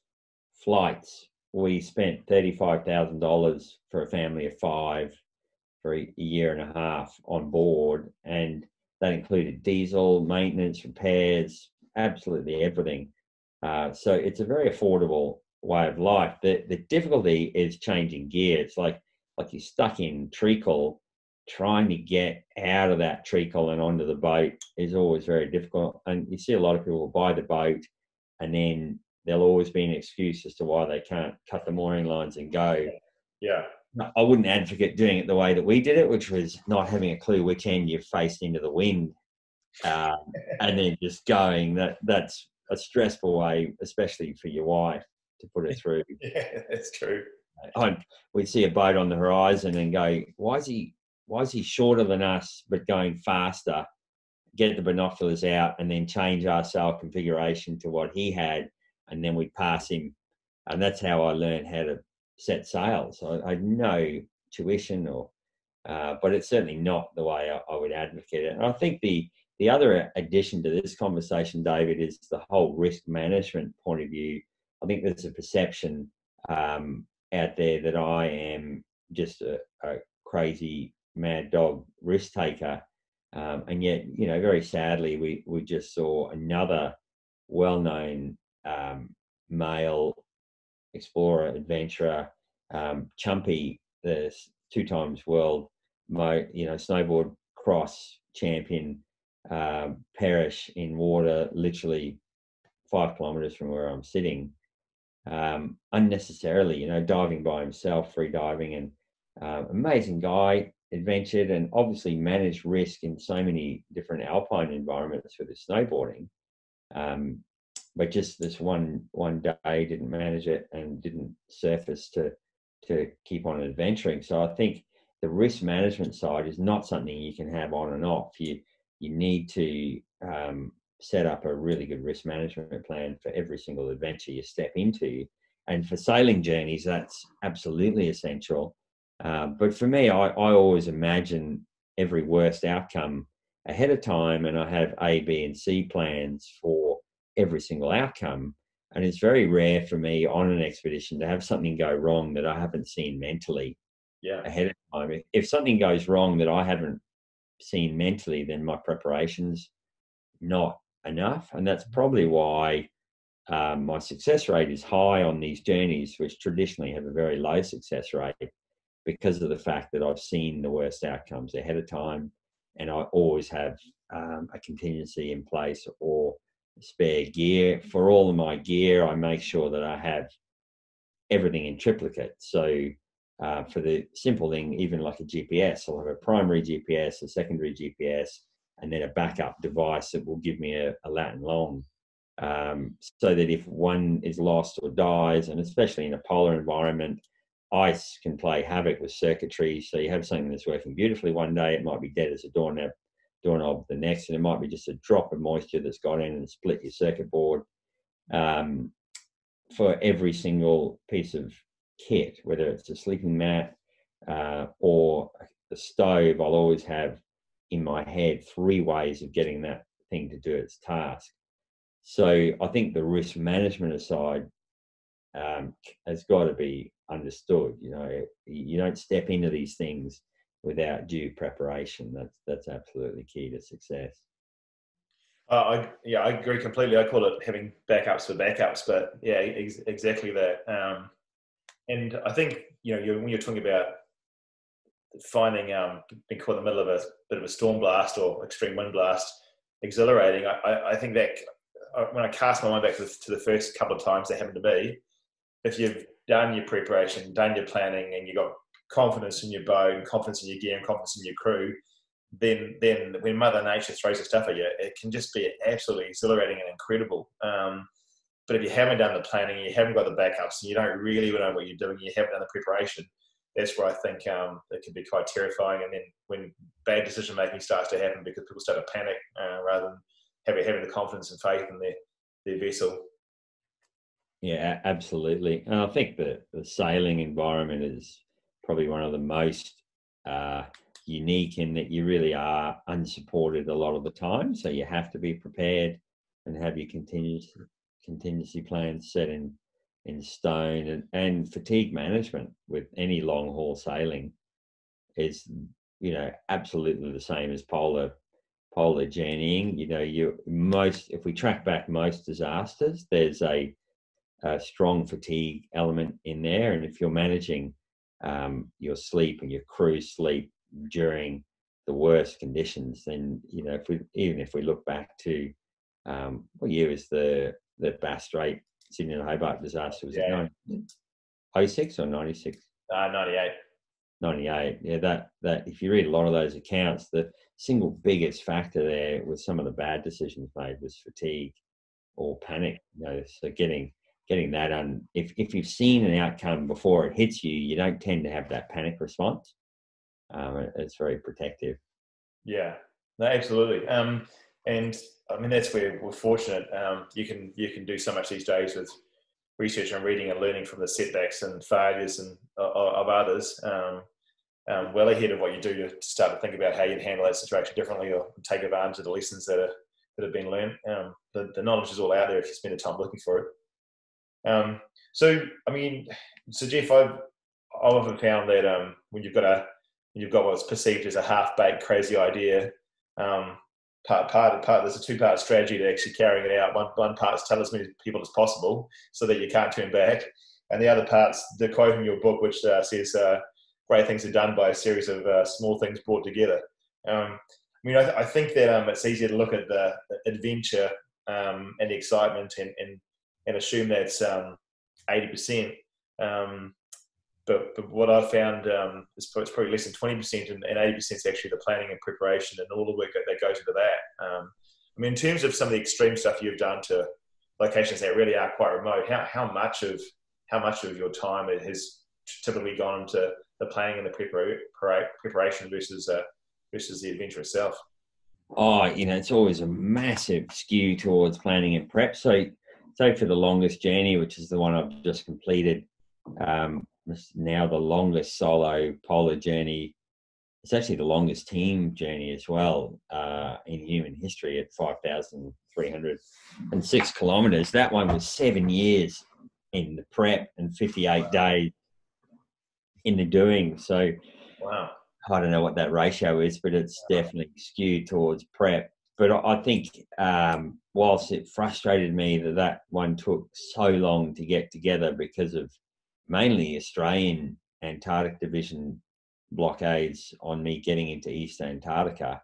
D: flights, we spent thirty-five thousand dollars for a family of five for a year and a half on board, and that included diesel, maintenance, repairs, absolutely everything. Uh, so it's a very affordable way of life. The the difficulty is changing gear. It's like like you're stuck in treacle. Trying to get out of that treacle and onto the boat is always very difficult. And you see a lot of people buy the boat and then there'll always be an excuse as to why they can't cut the mooring lines and go.
B: Yeah.
D: I wouldn't advocate doing it the way that we did it, which was not having a clue which end you faced into the wind, uh, and then just going. That that's a stressful way, especially for your wife, to put it through.
B: Yeah, that's true.
D: I'd, we'd see a boat on the horizon and go, why is he why is he shorter than us but going faster? Get the binoculars out and then change our sail configuration to what he had, and then we'd pass him. And that's how I learned how to set sails. I, I had no tuition, or, uh, but it's certainly not the way I, I would advocate it. And I think the the other addition to this conversation, David, is the whole risk management point of view. I think there's a perception um, out there that I am just a, a crazy mad dog risk taker, um, and yet, you know, very sadly, we we just saw another well-known um, male explorer, adventurer, um, Chumpy, the two times world, mo- you know, snowboard cross champion, um, perish in water, literally five kilometres from where I'm sitting, um, unnecessarily, you know, diving by himself, free diving, and uh, amazing guy, adventured and obviously managed risk in so many different alpine environments with his snowboarding. Um, but just this one one day didn't manage it and didn't surface to to keep on adventuring. So I think the risk management side is not something you can have on and off. You you need to um, set up a really good risk management plan for every single adventure you step into. And for sailing journeys, that's absolutely essential. Uh, but for me, I, I always imagine every worst outcome ahead of time, and I have A, B, and C plans for every single outcome. And it's very rare for me on an expedition to have something go wrong that I haven't seen mentally
B: yeah.
D: ahead of time. If something goes wrong that I haven't seen mentally, then my preparation's not enough. And that's probably why um, my success rate is high on these journeys, which traditionally have a very low success rate, because of the fact that I've seen the worst outcomes ahead of time, and I always have um, a contingency in place or spare gear. For all of my gear, I make sure that I have everything in triplicate. So uh, for the simple thing, even like a G P S, I'll have a primary G P S, a secondary G P S, and then a backup device that will give me a, a lat and long um, so that if one is lost or dies, and especially in a polar environment, ice can play havoc with circuitry. So you have something that's working beautifully one day, it might be dead as a doorknob, doorknob the next, and it might be just a drop of moisture that's got in and split your circuit board. Um, for every single piece of kit, whether it's a sleeping mat uh, or the stove, I'll always have in my head three ways of getting that thing to do its task. So I think the risk management aside um, has got to be understood. You know, you don't step into these things without due preparation. That's that's absolutely key to success.
B: Uh, I, yeah, I agree completely. I call it having backups for backups, but yeah, ex- exactly that. Um, and I think, you know, you're, when you're talking about finding um, being caught in the middle of a bit of a storm blast or extreme wind blast exhilarating, I, I, I think that when I cast my mind back to the, to the first couple of times they happened to be, if you've done your preparation, done your planning, and you've got confidence in your boat, and confidence in your gear, and confidence in your crew, then then when Mother Nature throws the stuff at you, it can just be absolutely exhilarating and incredible. Um, but if you haven't done the planning, you haven't got the backups, and you don't really know what you're doing, you haven't done the preparation, that's where I think um, it can be quite terrifying. And then when bad decision making starts to happen because people start to panic uh, rather than having, having the confidence and faith in their, their vessel.
D: Yeah, absolutely. And I think that the sailing environment is probably one of the most uh, unique in that you really are unsupported a lot of the time. So you have to be prepared and have your contingency, contingency plans set in, in stone. And, and fatigue management with any long haul sailing is, you know, absolutely the same as polar polar journeying. You know, you most, if we track back most disasters, there's a a strong fatigue element in there. And if you're managing um, your sleep and your crew sleep during the worst conditions, then, you know, if we, even if we look back to um, what year was the, the Bass Strait, Sydney and Hobart disaster? Was
B: Yeah.
D: it oh six or ninety-six?
B: Uh, ninety-eight.
D: ninety-eight. Yeah, that, that if you read a lot of those accounts, the single biggest factor there with some of the bad decisions made was fatigue or panic. You know, so getting getting that on, if, if you've seen an outcome before it hits you, you don't tend to have that panic response. Um, it's very protective.
B: Yeah, no, absolutely. Um, and I mean, that's where we're fortunate. Um, you can you can do so much these days with research and reading and learning from the setbacks and failures and uh, of others, um, um, well ahead of what you do to start to think about how you'd handle that situation differently or take advantage of the lessons that are that have been learned. Um, the, the knowledge is all out there if you spend the time looking for it. Um, so, I mean, so Geoff, I've, I've often found that um, when you've got a when you've got what's perceived as a half-baked, crazy idea, um, part part part there's a two-part strategy to actually carrying it out. One one part is tell as many people as possible so that you can't turn back, and the other part's the quote in your book, which uh, says, uh, "Great things are done by a series of uh, small things brought together." Um, I mean, I, th- I think that um, it's easier to look at the adventure um, and the excitement and, and and assume that's um, eighty percent. Um, but, but what I've found um, is it's probably less than twenty percent, and, and eighty percent is actually the planning and preparation and all the work that, that goes into that. Um, I mean, in terms of some of the extreme stuff you've done to locations that really are quite remote, how, how much of how much of your time it has typically gone into the planning and the prepara- preparation versus uh, versus the adventure itself?
D: Oh, you know, it's always a massive skew towards planning and prep. So, so for the longest journey, which is the one I've just completed, um, it's now the longest solo polar journey. It's actually the longest team journey as well uh, in human history at five thousand three hundred six kilometres. That one was seven years in the prep and fifty-eight days in the doing. So,
B: wow.
D: I don't know what that ratio is, but it's definitely skewed towards prep. But I think um, whilst it frustrated me that that one took so long to get together because of mainly Australian Antarctic Division blockades on me getting into East Antarctica,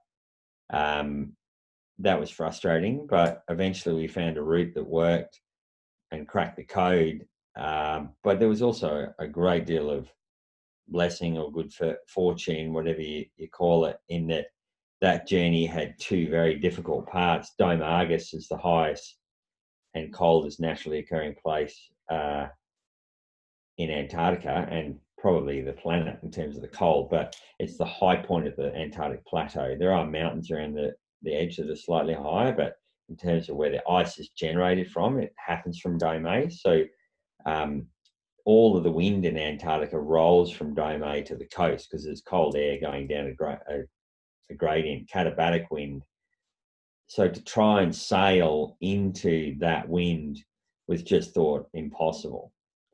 D: um, that was frustrating. But eventually we found a route that worked and cracked the code. Um, but there was also a great deal of blessing or good for fortune, whatever you, you call it, in that that journey had two very difficult parts. Dome Argus is the highest and coldest naturally occurring place uh, in Antarctica and probably the planet in terms of the cold, but it's the high point of the Antarctic plateau. There are mountains around the, the edge that are slightly higher, but in terms of where the ice is generated from, it happens from Dome A. So um, all of the wind in Antarctica rolls from Dome A to the coast because there's cold air going down a, gra- a, a gradient, katabatic wind. So to try and sail into that wind was just thought impossible.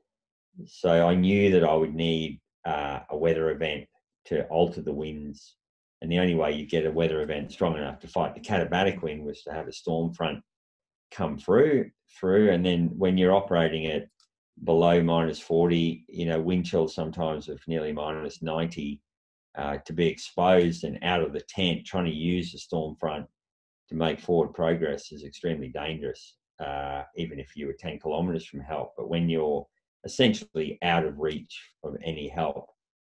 D: So I knew that I would need uh, a weather event to alter the winds. And the only way you get a weather event strong enough to fight the katabatic wind was to have a storm front come through, through. And then when you're operating at below minus forty, you know, wind chills sometimes of nearly minus ninety, uh, to be exposed and out of the tent trying to use the storm front to make forward progress is extremely dangerous, uh, even if you were ten kilometers from help. But when you're essentially out of reach of any help,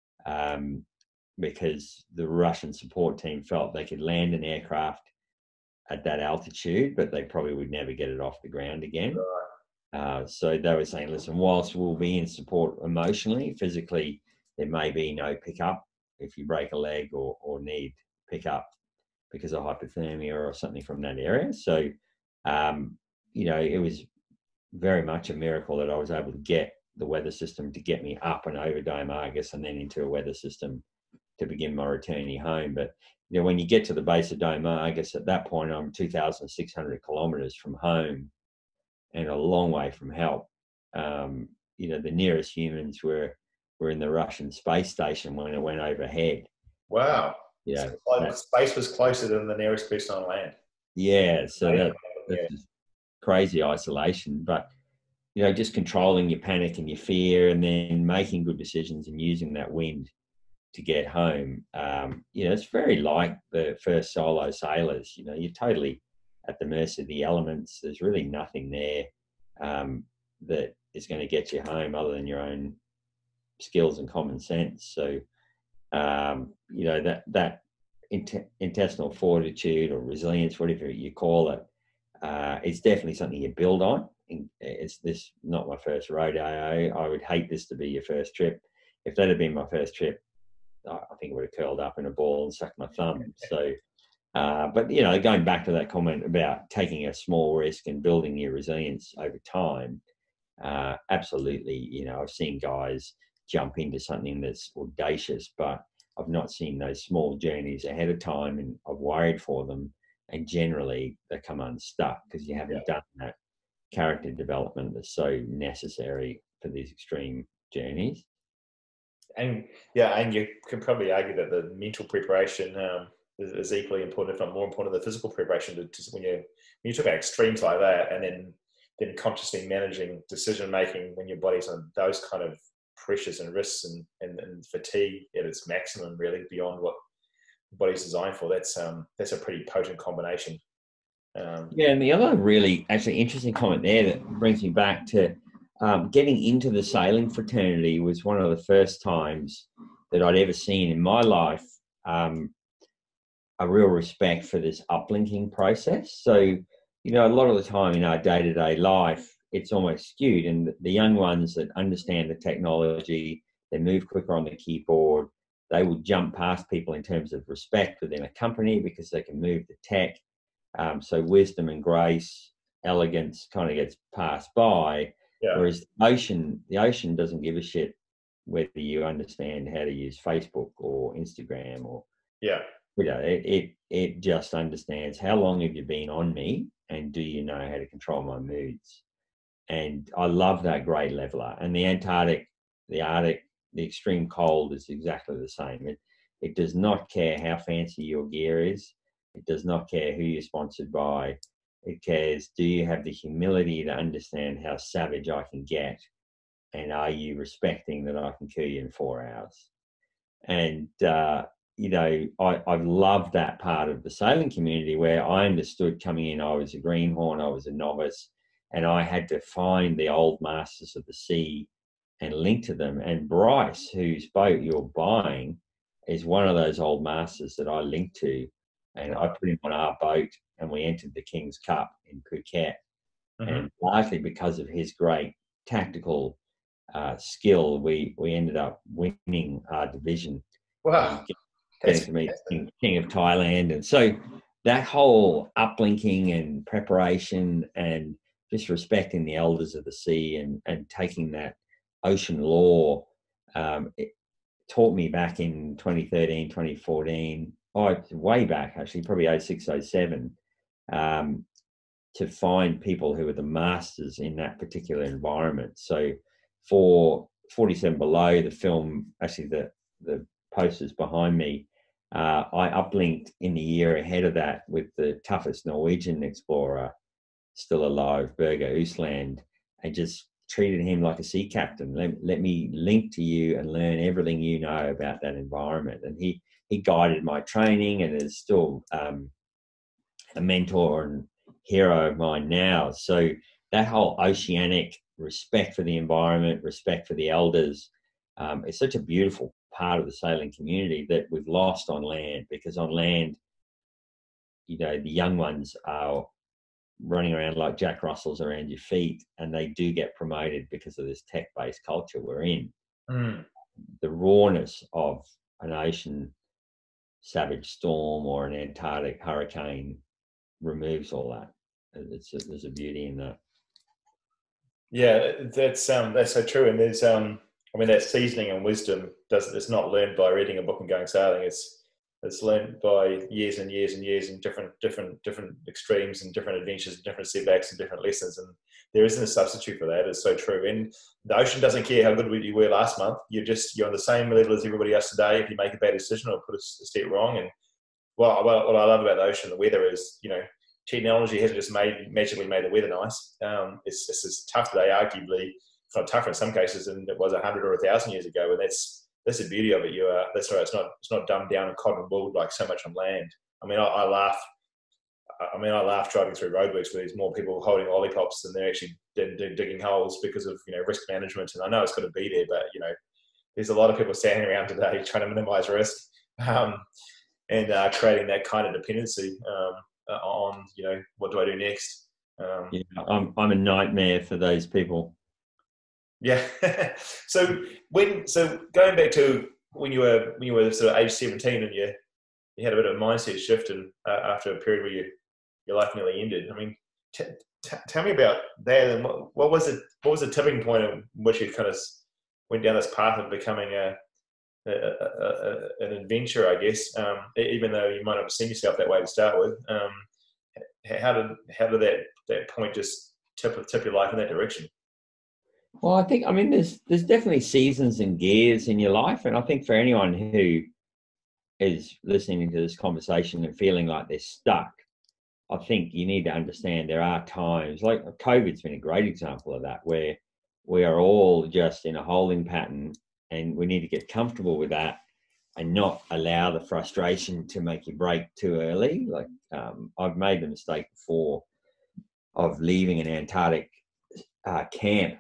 D: um, because the Russian support team felt they could land an aircraft at that altitude, but they probably would never get it off the ground again. Uh, so they were saying, listen, whilst we'll be in support emotionally, physically, there may be no pickup if you break a leg or, or need pickup because of hypothermia or something from that area. So, um, you know, it was very much a miracle that I was able to get the weather system to get me up and over Dome Argus and then into a weather system to begin my return home. But, you know, when you get to the base of Dome Argus, at that point, I'm two thousand six hundred kilometres from home and a long way from help. Um, you know, the nearest humans were, were in the Russian space station when it went overhead.
B: Wow.
D: Yeah.
B: So like space was closer than the nearest person on land.
D: Yeah. So that, that's
B: Yeah.
D: just crazy isolation. But, you know, just controlling your panic and your fear and then making good decisions and using that wind to get home. Um, you know, it's very like the first solo sailors. You know, you're totally at the mercy of the elements. There's really nothing there um, that is going to get you home other than your own skills and common sense. So, um, you know, that that int- intestinal fortitude or resilience, whatever you call it, uh, is definitely something you build on. It's this not my first rodeo. I would hate this to be your first trip. If that had been my first trip, I think it would have curled up in a ball and sucked my thumb. So, uh, but, you know, going back to that comment about taking a small risk and building your resilience over time, uh, absolutely, you know, I've seen guys jump into something that's audacious, but I've not seen those small journeys ahead of time, and I've worried for them. And generally, they come unstuck because you haven't yeah. done that character development that's so necessary for these extreme journeys.
B: And yeah, and you can probably argue that the mental preparation um, is, is equally important, if not more important, than the physical preparation. To, to when you when you talk about extremes like that, and then then consciously managing decision making when your body's on those kind of pressures and risks and, and, and fatigue at its maximum, really beyond what the body's designed for. That's um that's a pretty potent combination. Um,
D: yeah, and the other really actually interesting comment there that brings me back to um, getting into the sailing fraternity was one of the first times that I'd ever seen in my life um, a real respect for this uplinking process. So, you know, a lot of the time in our day-to-day life, it's almost skewed, and the young ones that understand the technology, they move quicker on the keyboard, they will jump past people in terms of respect within a company because they can move the tech. Um, so wisdom and grace, elegance kind of gets passed by, yeah. Whereas the ocean, the ocean doesn't give a shit whether you understand how to use Facebook or Instagram or,
B: yeah,
D: you know, it, it, it just understands how long have you been on me and do you know how to control my moods? And I love that grade leveler. And the Antarctic, the Arctic, the extreme cold is exactly the same. It, it does not care how fancy your gear is. It does not care who you're sponsored by. It cares, do you have the humility to understand how savage I can get? And are you respecting that I can kill you in four hours? And, uh, you know, I, I've loved that part of the sailing community where I understood coming in, I was a greenhorn, I was a novice, and I had to find the old masters of the sea and link to them. And Bryce, whose boat you're buying, is one of those old masters that I linked to. And I put him on our boat and we entered the King's Cup in Phuket.
B: Mm-hmm.
D: And largely because of his great tactical uh, skill, we we ended up winning our division.
B: Wow.
D: And getting to meet the king, king of Thailand. And so that whole uplinking and preparation and just respecting the elders of the sea and, and taking that ocean law, um, it taught me back in twenty thirteen, twenty fourteen, oh, way back actually, probably oh six, oh seven, um, to find people who are the masters in that particular environment. So for forty-seven Below, the film, actually the, the posters behind me, uh, I uplinked in the year ahead of that with the toughest Norwegian explorer still alive, Børge Usland, and just treated him like a sea captain. Let, let me link to you and learn everything you know about that environment. And he, he guided my training and is still um, a mentor and hero of mine now. So that whole oceanic respect for the environment, respect for the elders, um, is such a beautiful part of the sailing community that we've lost on land, because on land, you know, the young ones are running around like Jack Russells around your feet, and they do get promoted because of this tech-based culture we're in.
B: Mm.
D: The rawness of an ocean savage storm or an Antarctic hurricane removes all that. It's a, there's a beauty in that.
B: Yeah, that's um that's so true. And there's um I mean that seasoning and wisdom does it's not learned by reading a book and going sailing. It's it's learned by years and years and years and different different different extremes and different adventures and different setbacks and different lessons. And there isn't a substitute for that. It's so true. And the ocean doesn't care how good you were last month. You're just you're on the same level as everybody else today. If you make a bad decision or put a step wrong, and well, what I love about the ocean, the weather is, you know, technology hasn't just made magically made the weather nice. Um, it's just as tough today, arguably, if not tougher in some cases than it was a hundred or a thousand years ago. And that's that's the beauty of it. You are that's right. It's not it's not dumbed down and cotton wooled like so much on land. I mean, I, I laugh. I mean, I laugh driving through roadworks where there's more people holding lollipops than they're actually dig, dig, digging holes because of, you know, risk management. And I know it's got to be there, but, you know, there's a lot of people standing around today trying to minimise risk um, and uh, creating that kind of dependency um, on, you know, what do I do next? Um,
D: Yeah, I'm I'm a nightmare for those people.
B: Yeah. so when so going back to when you were when you were sort of age seventeen and you you had a bit of a mindset shift and uh, after a period where you, your life nearly ended. I mean, t- t- tell me about that. And what, what was it? What was the tipping point in which you kind of went down this path of becoming a, a, a, a an adventurer, I guess, um, even though you might not have seen yourself that way to start with. Um, how did how did that that point just tip tip your life in that direction?
D: Well, I think I mean there's there's definitely seasons and gears in your life, and I think for anyone who is listening to this conversation and feeling like they're stuck, I think you need to understand there are times, like COVID's been a great example of that, where we are all just in a holding pattern and we need to get comfortable with that and not allow the frustration to make you break too early. Like um, I've made the mistake before of leaving an Antarctic uh, camp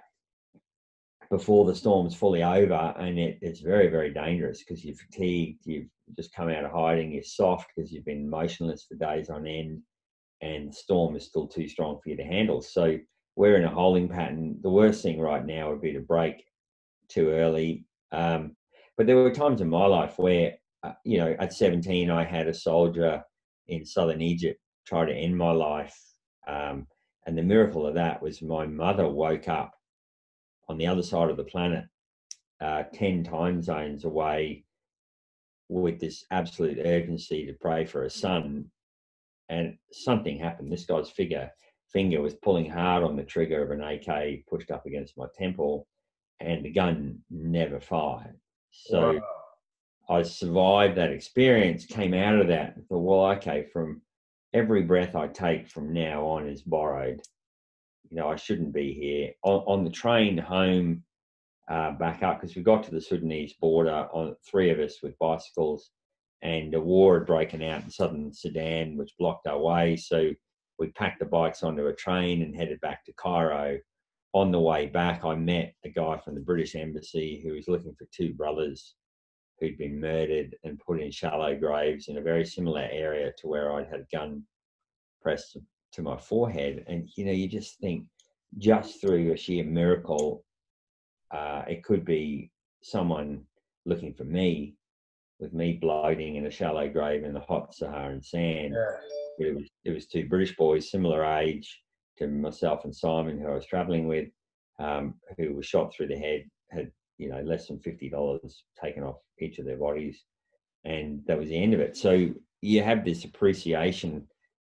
D: before the storm's fully over, and it, it's very, very dangerous because you're fatigued, you've just come out of hiding, you're soft because you've been motionless for days on end, and the storm is still too strong for you to handle. So we're in a holding pattern. The worst thing right now would be to break too early. Um, but there were times in my life where, uh, you know, at seventeen, I had a soldier in southern Egypt try to end my life. Um, and the miracle of that was my mother woke up on the other side of the planet, uh, ten time zones away, with this absolute urgency to pray for her son. And something happened. This guy's figure, finger was pulling hard on the trigger of an A K pushed up against my temple, and the gun never fired. So wow. I survived that experience, came out of that, and thought, well, okay, from every breath I take from now on is borrowed. You know, I shouldn't be here. On, on the train home, uh, back up, because we got to the Sudanese border, on three of us with bicycles, and a war had broken out in southern Sudan, which blocked our way. So we packed the bikes onto a train and headed back to Cairo. On the way back, I met a guy from the British Embassy who was looking for two brothers who'd been murdered and put in shallow graves in a very similar area to where I'd had a gun pressed to my forehead. And, you know, you just think just through a sheer miracle, uh, it could be someone looking for me, with me bloating in a shallow grave in the hot Saharan sand.
B: Yeah.
D: But it was, it was two British boys, similar age to myself and Simon, who I was traveling with, um, who were shot through the head, had, you know, less than fifty dollars taken off each of their bodies. And that was the end of it. So you have this appreciation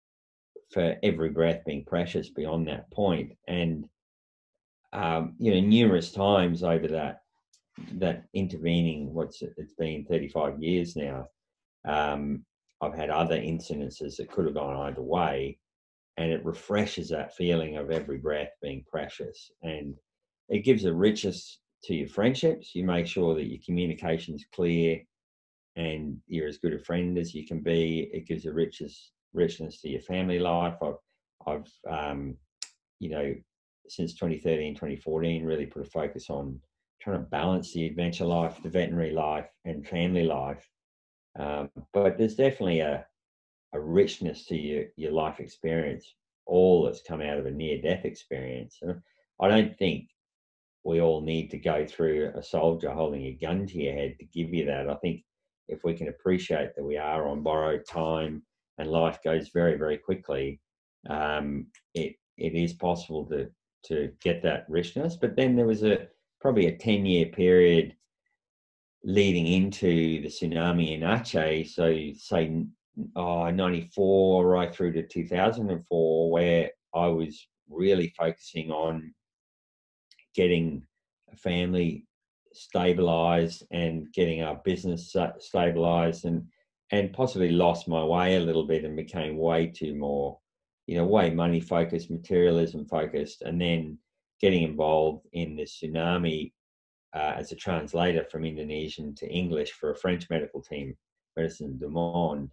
D: for every breath being precious beyond that point. And, um, you know, numerous times over that, that intervening, what's it, it's been thirty-five years now, um, I've had other incidences that could have gone either way, and it refreshes that feeling of every breath being precious, and it gives a richness to your friendships. You make sure that your communication is clear and you're as good a friend as you can be. It gives a richness richness to your family life. I've, I've um, you know, since twenty thirteen, twenty fourteen, really put a focus on trying to balance the adventure life, the veterinary life, and family life. Um, but there's definitely a, a richness to your, your life experience, all that's come out of a near-death experience. And I don't think we all need to go through a soldier holding a gun to your head to give you that. I think if we can appreciate that we are on borrowed time and life goes very, very quickly, um, it it is possible to to get that richness. But then there was a probably a ten-year period leading into the tsunami in Aceh, so say oh, ninety-four right through to two thousand four, where I was really focusing on getting a family stabilized and getting our business stabilized, and and possibly lost my way a little bit and became way too more, you know, way money focused, materialism focused, and then getting involved in the tsunami uh, as a translator from Indonesian to English for a French medical team, Medicine du Monde.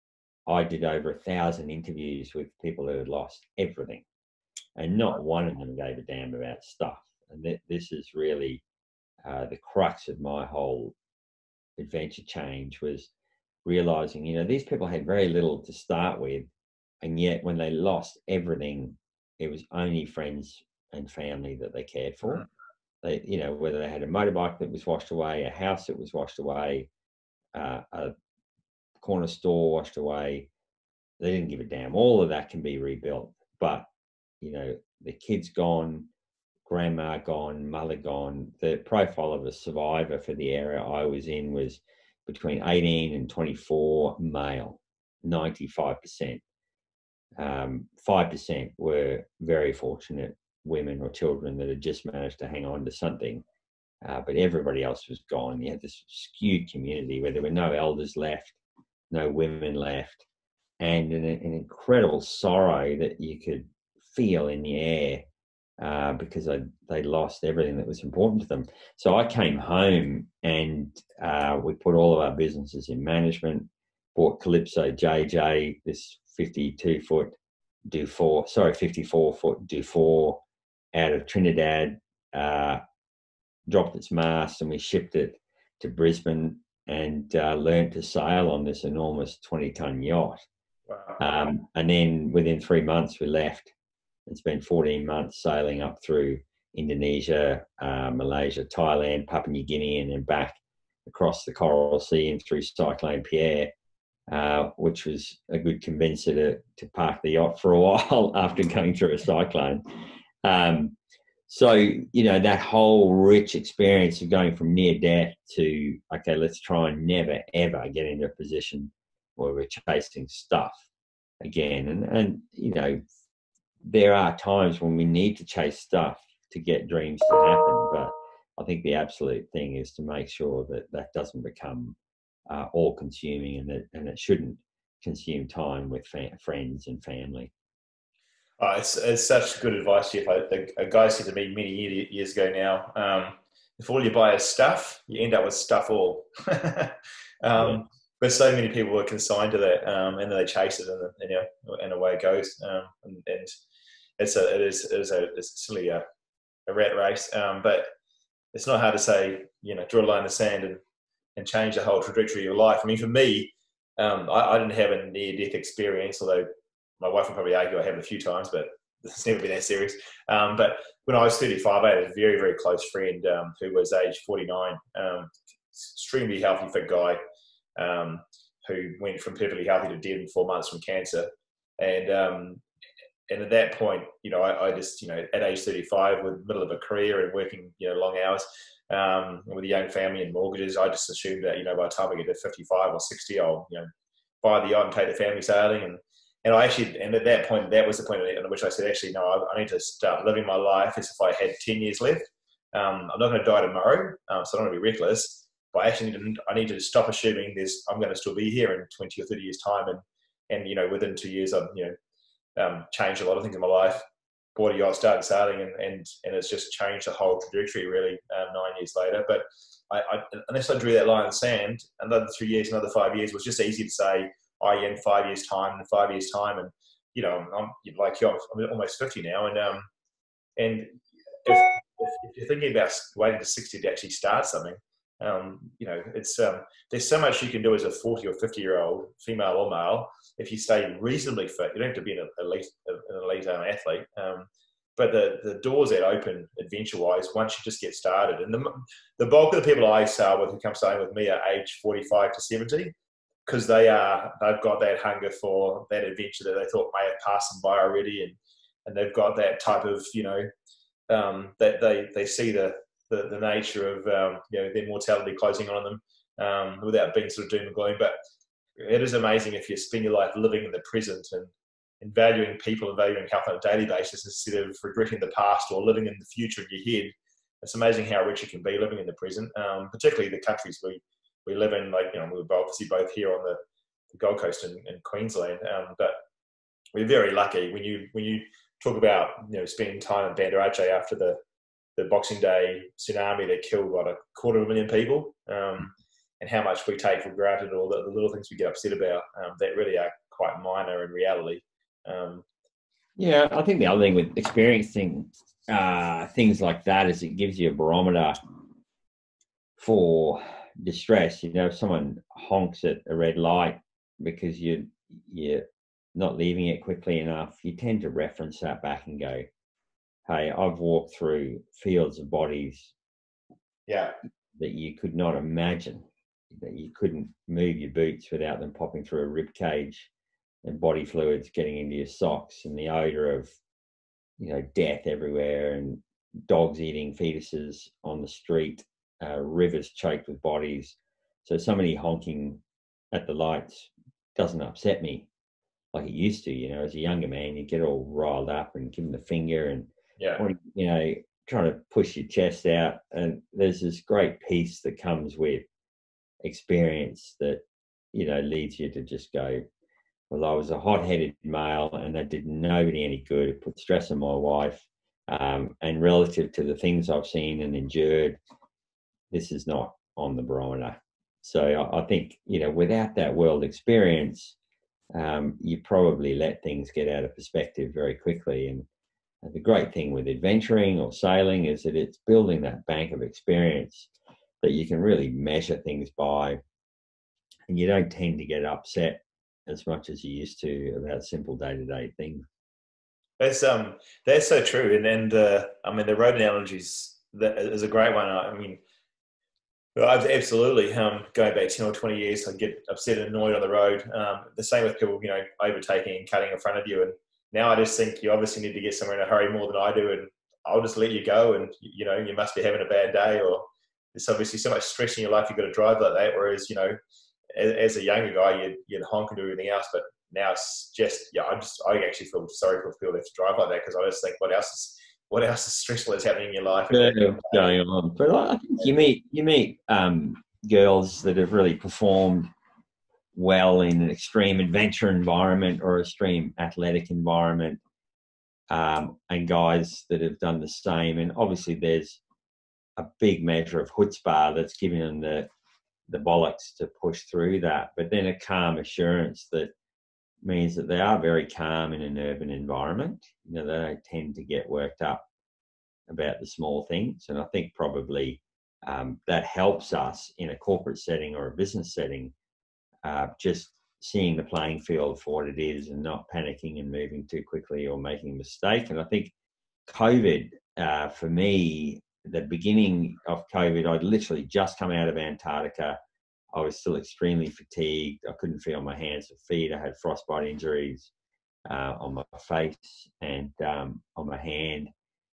D: I did over a thousand interviews with people who had lost everything, and not one of them gave a damn about stuff. And th- this is really uh, the crux of my whole adventure change, was realizing, you know, these people had very little to start with, and yet when they lost everything, it was only friends and family that they cared for. They, you know, whether they had a motorbike that was washed away, a house that was washed away, uh, a corner store washed away, they didn't give a damn. All of that can be rebuilt. But, you know, the kids gone, grandma gone, mother gone. The profile of a survivor for the area I was in was between eighteen and twenty-four, male, ninety-five percent. Um, five percent were very fortunate women or children that had just managed to hang on to something. Uh, but everybody else was gone. You had this skewed community where there were no elders left, no women left, and an, an incredible sorrow that you could feel in the air uh, because I, they lost everything that was important to them. So I came home and uh, we put all of our businesses in management, bought Calypso J J, this fifty-two foot Dufour, sorry, fifty-four foot Dufour out of Trinidad, uh, dropped its mast, and we shipped it to Brisbane and uh, learned to sail on this enormous twenty ton yacht.
B: Wow.
D: Um, and then within three months we left and spent fourteen months sailing up through Indonesia, uh, Malaysia, Thailand, Papua New Guinea, and then back across the Coral Sea and through Cyclone Pierre, uh, which was a good convincer to, to park the yacht for a while after going through a cyclone. Um, so, you know, that whole rich experience of going from near death to, okay, let's try and never, ever get into a position where we're chasing stuff again. And, and, you know, there are times when we need to chase stuff to get dreams to happen. But I think the absolute thing is to make sure that that doesn't become uh, all consuming, and that, and it shouldn't consume time with fa- friends and family.
B: Oh, it's, it's such good advice, Geoff. A, a guy said to me many year, years ago now, um, if all you buy is stuff, you end up with stuff all. um,
D: Yeah.
B: But so many people are consigned to that, um, and then they chase it, and, and you know, and away it goes. Um, and, and it's a, it is, it is a, it's silly a, a rat race. Um, but it's not hard to say, you know, draw a line in the sand and, and change the whole trajectory of your life. I mean, for me, um, I, I didn't have a near-death experience, although my wife would probably argue I have a few times, but it's never been that serious. Um, but when I was thirty-five, I had a very, very close friend um, who was age forty-nine, um, extremely healthy, fit guy, um, who went from perfectly healthy to dead in four months from cancer. And um, and at that point, you know, I, I just, you know, at age thirty-five, with the middle of a career and working, you know, long hours, um, with a young family and mortgages, I just assumed that, you know, by the time I get to fifty-five or sixty, I'll, you know, buy the yacht and take the family sailing. And And I actually, and at that point, that was the point at which I said, actually, no, I, I need to start living my life as if I had ten years left. Um, I'm not going to die tomorrow, um, so I don't want to be reckless. But I actually need to, I need to stop assuming there's, I'm going to still be here in twenty or thirty years' time. And, and you know, within two years, I've, you know, um, changed a lot of things in my life. Bought a yacht, started sailing, and, and, and it's just changed the whole trajectory, really, um, nine years later. But I, I, unless I drew that line in the sand, another three years, another five years, was just easy to say, oh, yeah, in five years' time, in five years' time, and you know, I'm like you, I'm almost fifty now, and um, and if, if you're thinking about waiting to sixty to actually start something, um, you know, it's um, there's so much you can do as a forty or fifty year old, female or male, if you stay reasonably fit. You don't have to be an elite, an elite um, athlete, um, but the the doors that open adventure wise once you just get started, and the the bulk of the people I sail with who come sailing with me are age forty-five to seventy. Because they are, they've got that hunger for that adventure that they thought may have passed them by already, and, and they've got that type of, you know, um, that they, they see the, the, the nature of, um, you know, their mortality closing on them, um, without being sort of doom and gloom. But it is amazing if you spend your life living in the present and, and valuing people and valuing health on a daily basis instead of regretting the past or living in the future in your head. It's amazing how rich it can be living in the present, um, particularly the countries we we live in, like, you know, we're obviously both here on the, the Gold Coast in, in Queensland, um, but we're very lucky. When you when you talk about, you know, spending time in Banda Aceh after the, the Boxing Day tsunami that killed, what, a quarter of a million people, um, and how much we take for granted, or the, the little things we get upset about, um, that really are quite minor in reality. Um,
D: yeah, I think the other thing with experiencing uh, things like that is it gives you a barometer for distress. You know, if someone honks at a red light because you you're not leaving it quickly enough, you tend to reference that back and go, hey, I've walked through fields of bodies
B: yeah
D: that you could not imagine, that you couldn't move your boots without them popping through a rib cage and body fluids getting into your socks, and the odor of, you know, death everywhere, and dogs eating fetuses on the street, Uh, rivers choked with bodies. So somebody honking at the lights doesn't upset me like it used to. You know, as a younger man, you get all riled up and give them the finger and,
B: yeah,
D: you know, trying to push your chest out. And there's this great peace that comes with experience that, you know, leads you to just go, well, I was a hot-headed male and that did nobody any good. It put stress on my wife. Um, and relative to the things I've seen and endured, this is not on the barometer. So I, I think, you know, without that world experience, um, you probably let things get out of perspective very quickly. And, and the great thing with adventuring or sailing is that it's building that bank of experience that you can really measure things by, and you don't tend to get upset as much as you used to about simple day-to-day things.
B: That's um that's so true. And and uh, I mean, the road analogies, that is a great one. I mean, I've absolutely, um, going back ten or twenty years, I get upset and annoyed on the road. Um, the same with people, you know, overtaking and cutting in front of you. And now I just think you obviously need to get somewhere in a hurry more than I do, and I'll just let you go. And, you know, you must be having a bad day, or there's obviously so much stress in your life you've got to drive like that. Whereas, you know, as, as a younger guy, you'd, you'd honk and do everything else. But now it's just, yeah, I just, I actually feel sorry for people that have to drive like that, because I just think, what else is, what else is stressful that's happening in your life?
D: Yeah, going on. But I think you meet you meet um, girls that have really performed well in an extreme adventure environment or extreme athletic environment, um, and guys that have done the same. And obviously, there's a big measure of chutzpah that's giving them the the bollocks to push through that. But then a calm assurance that means that they are very calm in an urban environment. You know, they don't tend to get worked up about the small things. And I think probably um, that helps us in a corporate setting or a business setting, uh, just seeing the playing field for what it is and not panicking and moving too quickly or making a mistake. And I think COVID, uh, for me, the beginning of COVID, I'd literally just come out of Antarctica. I was still extremely fatigued. I couldn't feel my hands or feet. I had frostbite injuries uh, on my face and um, on my hand.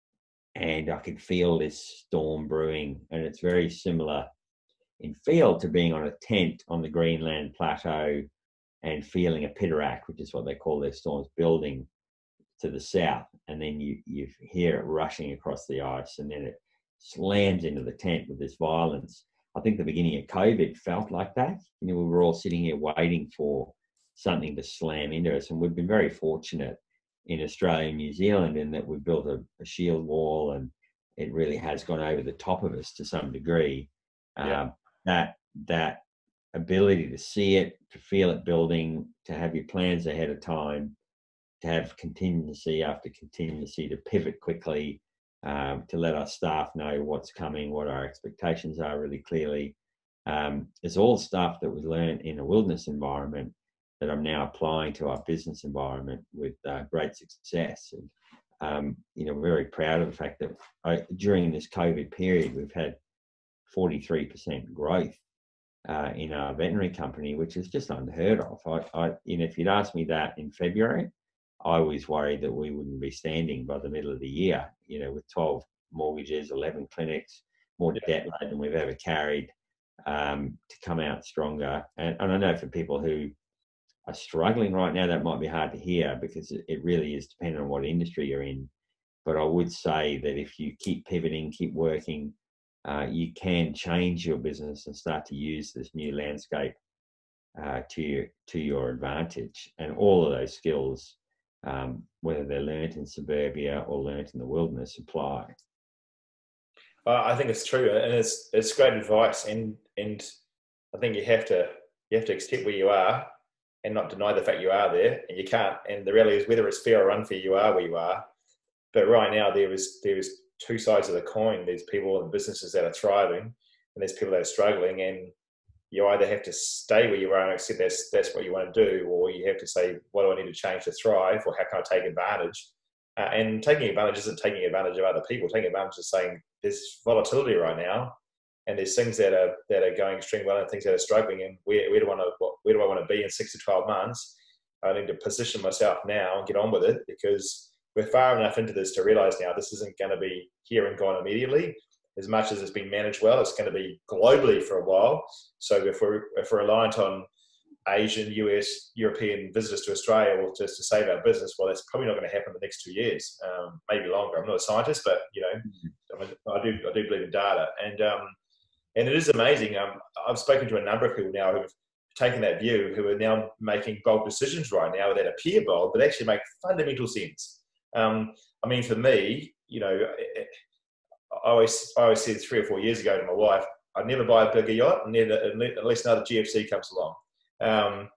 D: And I could feel this storm brewing. And it's very similar in feel to being on a tent on the Greenland plateau and feeling a pitarack, which is what they call their storms, building to the south. And then you, you hear it rushing across the ice, and then it slams into the tent with this violence. I think the beginning of COVID felt like that. You know, we were all sitting here waiting for something to slam into us. And we've been very fortunate in Australia and New Zealand in that we've built a, a shield wall, and it really has gone over the top of us to some degree.
B: Yeah.
D: Um, that that ability to see it, to feel it building, to have your plans ahead of time, to have contingency after contingency, to pivot quickly, um, to let our staff know what's coming, what our expectations are really clearly. Um, it's all stuff that was learned in a wilderness environment that I'm now applying to our business environment with uh, great success. And, um, you know, we're very proud of the fact that I, during this COVID period, we've had forty-three percent growth uh, in our veterinary company, which is just unheard of. I, I, you know, if you'd asked me that in February, I was worried that we wouldn't be standing by the middle of the year, you know, with twelve mortgages, eleven clinics, more debt load than we've ever carried, um, to come out stronger. And, and I know for people who are struggling right now, that might be hard to hear because it, it really is dependent on what industry you're in. But I would say that if you keep pivoting, keep working, uh, you can change your business and start to use this new landscape uh, to your, to your advantage. And all of those skills, um, whether they're learnt in suburbia or learnt in the wilderness, apply.
B: Well, I think it's true, and it's it's great advice. And and I think you have to you have to accept where you are and not deny the fact you are there. And you can't. And the reality is, whether it's fair or unfair, you are where you are. But right now, there is there is two sides of the coin. There's people and businesses that are thriving, and there's people that are struggling. And you either have to stay where you are and accept that's that's what you want to do, or you have to say, what do I need to change to thrive, or how can I take advantage? Uh, and taking advantage isn't taking advantage of other people. Taking advantage is saying there's volatility right now, and there's things that are that are going extremely well and things that are struggling. And where where do I want to where do I want to be in six to twelve months? I need to position myself now and get on with it, because we're far enough into this to realise now this isn't going to be here and gone immediately. As much as it's been managed well, it's going to be globally for a while. So if we're if we're reliant on Asian, U S, European visitors to Australia or just to save our business, well, that's probably not going to happen in the next two years, um, maybe longer. I'm not a scientist, but you know, I do I do believe in data, and um, and it is amazing. Um, I've spoken to a number of people now who've taken that view, who are now making bold decisions right now that appear bold, but actually make fundamental sense. Um, I mean, for me, you know, I always I always said three or four years ago to my wife, I'd never buy a bigger yacht, and never, unless another G F C comes along. Um,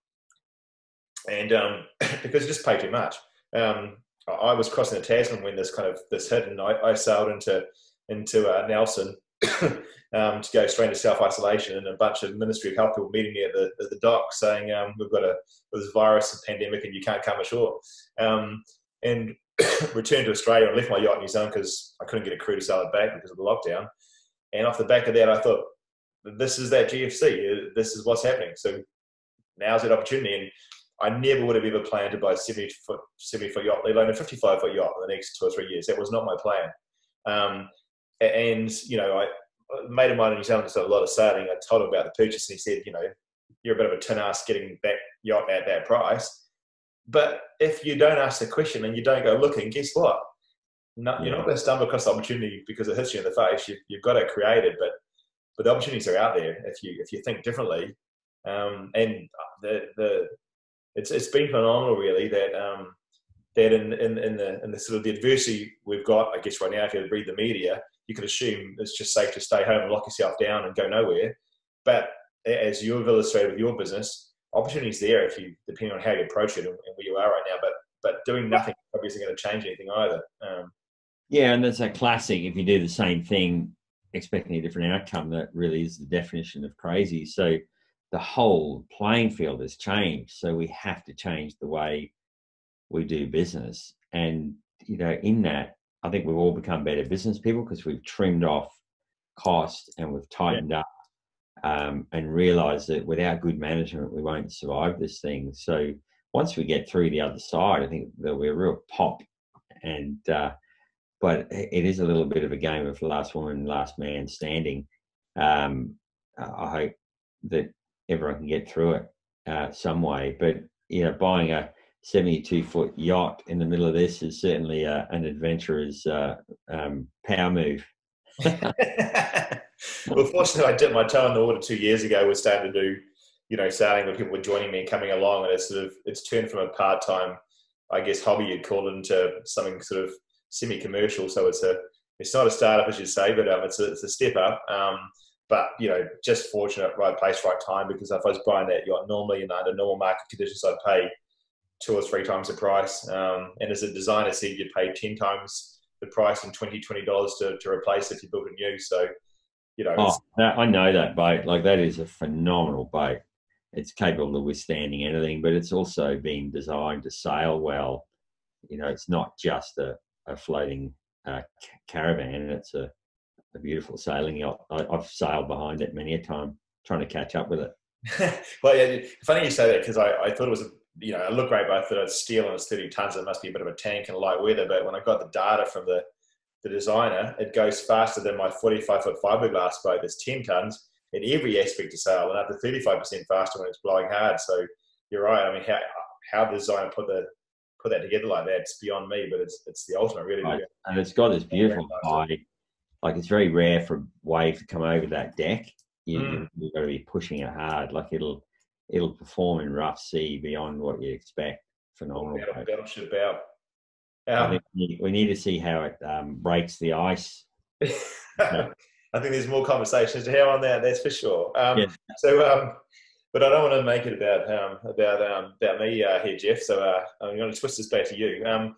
B: and um, because it just paid too much. Um, I was crossing the Tasman when this kind of this hit, and I, I sailed into into uh, Nelson um, to go straight into self-isolation, and a bunch of Ministry of Health people meeting me at the, at the dock saying, um, we've got a this virus and pandemic and you can't come ashore. Um, and returned to Australia and left my yacht in New Zealand because I couldn't get a crew to sail it back because of the lockdown. And off the back of that, I thought, this is that G F C. This is what's happening. So now's that opportunity. And I never would have ever planned to buy a seventy foot, seventy foot yacht, let alone a fifty-five foot yacht in the next two or three years. That was not my plan. Um, and, you know, I, a mate of mine in New Zealand has done a lot of sailing. I told him about the purchase, and he said, you know, you're a bit of a tin ass getting that yacht at that price. But if you don't ask the question and you don't go looking, guess what? No, you're not going to stumble across the opportunity because it hits you in the face. You, you've got to create it, but but the opportunities are out there if you if you think differently. Um, and the the it's it's been phenomenal, really. That um, that in, in in the in the sort of the adversity we've got, I guess right now, if you read the media, you could assume it's just safe to stay home and lock yourself down and go nowhere. But as you've illustrated with your business, opportunities there if you, depending on how you approach it and, and where you are right now, but but doing nothing probably isn't going to change anything either. Um,
D: yeah, and that's a classic. If you do the same thing, expecting a different outcome, that really is the definition of crazy. So the whole playing field has changed. So we have to change the way we do business. And, you know, in that, I think we've all become better business people because we've trimmed off cost and we've tightened yeah. up um, and realised that without good management, we won't survive this thing. So once we get through the other side, I think there'll be a real pop. And uh, but it is a little bit of a game of last woman, last man standing. Um, I hope that everyone can get through it uh, some way. But, you know, buying a seventy-two foot yacht in the middle of this is certainly uh, an adventurer's uh, um, power move.
B: Well, fortunately, I dipped my toe in the water two years ago. We're starting to do, you know, sailing where people were joining me and coming along, and it's sort of it's turned from a part-time, I guess, hobby you'd call it, into something sort of semi-commercial. So it's a it's not a startup, as you say, but um, it's a it's a step up. Um, but you know, just fortunate, right place, right time. Because if I was buying that yacht normally, and under normal market conditions, I'd pay two or three times the price. Um, and as a designer said, you'd pay ten times the price and twenty dollars to, to replace if you build a new. So, you know.
D: Oh, that, I know that boat. Like, that is a phenomenal boat. It's capable of withstanding anything, but it's also been designed to sail well. You know, it's not just a, a floating uh, caravan. It's a, a beautiful sailing yacht. I, I've sailed behind it many a time trying to catch up with it.
B: Well, yeah, funny you say that, because I, I thought it was a you know, it looked great, but I thought it's steel and it's thirty tons. It must be a bit of a tank and light weather. But when I got the data from the, the designer, it goes faster than my forty-five foot fiberglass boat that's ten tons in every aspect of sail, and up to thirty-five percent faster when it's blowing hard. So you're right. I mean, how how the designer put the put that together like that, it's beyond me, but it's it's the ultimate, really.
D: Right. And it's got this beautiful high, like it's very rare for a wave to come over that deck. You, mm. You've got to be pushing it hard. Like it'll it'll perform in rough sea beyond what you expect. Phenomenal.
B: Battle, battleship out.
D: Um, I think we need, we need to see how it um, breaks the ice.
B: I think there's more conversations to have on that. That's for sure. Um,
D: yeah.
B: So, um, but I don't want to make it about um, about um, about me uh, here, Geoff. So uh, I'm going to twist this back to you. Um,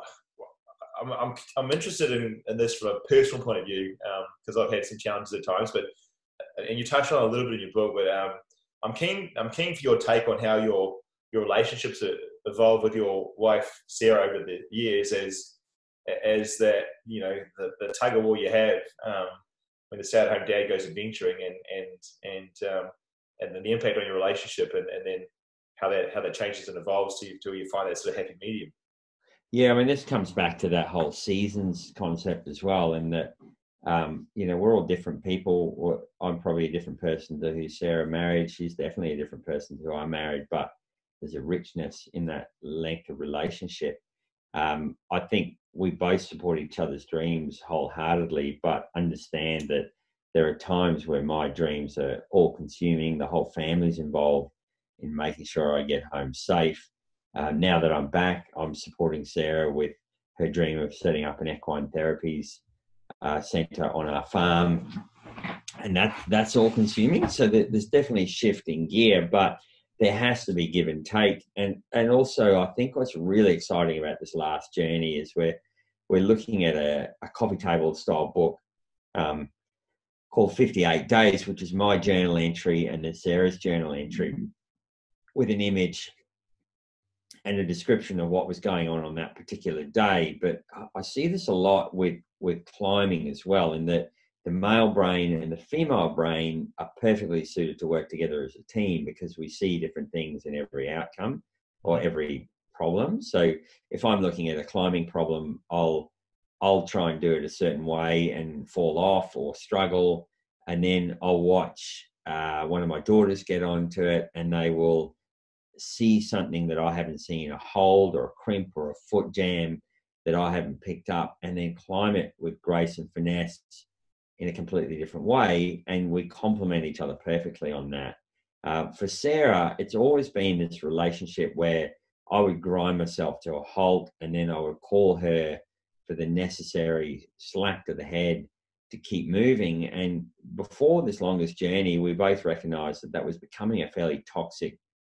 B: I'm, I'm I'm interested in, in this from a personal point of view, because um, I've had some challenges at times. But and you touched on it a little bit in your book, but um, I'm keen I'm keen for your take on how your your relationships evolved with your wife Sarah over the years, as as that you know the, the tug of war you have um, when the stay-at-home dad goes adventuring, and and and um, and then the impact on your relationship, and, and then how that how that changes and evolves to till you find that sort of happy medium.
D: Yeah, I mean, this comes back to that whole seasons concept as well, and that um, you know we're all different people. I'm probably a different person to who Sarah married. She's definitely a different person to who I married, but there's a richness in that length of relationship. Um, I think we both support each other's dreams wholeheartedly, but understand that there are times where my dreams are all-consuming. The whole family's involved in making sure I get home safe. Uh, now that I'm back, I'm supporting Sarah with her dream of setting up an equine therapies uh, centre on our farm, and that that's all-consuming. So there's definitely shifting gear, but there has to be give and take. And and also, I think what's really exciting about this last journey is we're we're looking at a, a coffee table style book um, called fifty-eight days, which is my journal entry and then Sarah's journal entry, with an image and a description of what was going on on that particular day. But I see this a lot with, with climbing as well, in that the male brain and the female brain are perfectly suited to work together as a team, because we see different things in every outcome or every problem. So if I'm looking at a climbing problem, I'll I'll try and do it a certain way and fall off or struggle. And then I'll watch uh, one of my daughters get onto it, and they will see something that I haven't seen, a hold or a crimp or a foot jam that I haven't picked up, and then climb it with grace and finesse in a completely different way. And we complement each other perfectly on that. Uh, for Sarah, it's always been this relationship where I would grind myself to a halt, and then I would call her for the necessary slack to the head to keep moving. And before this longest journey, we both recognized that that was becoming a fairly toxic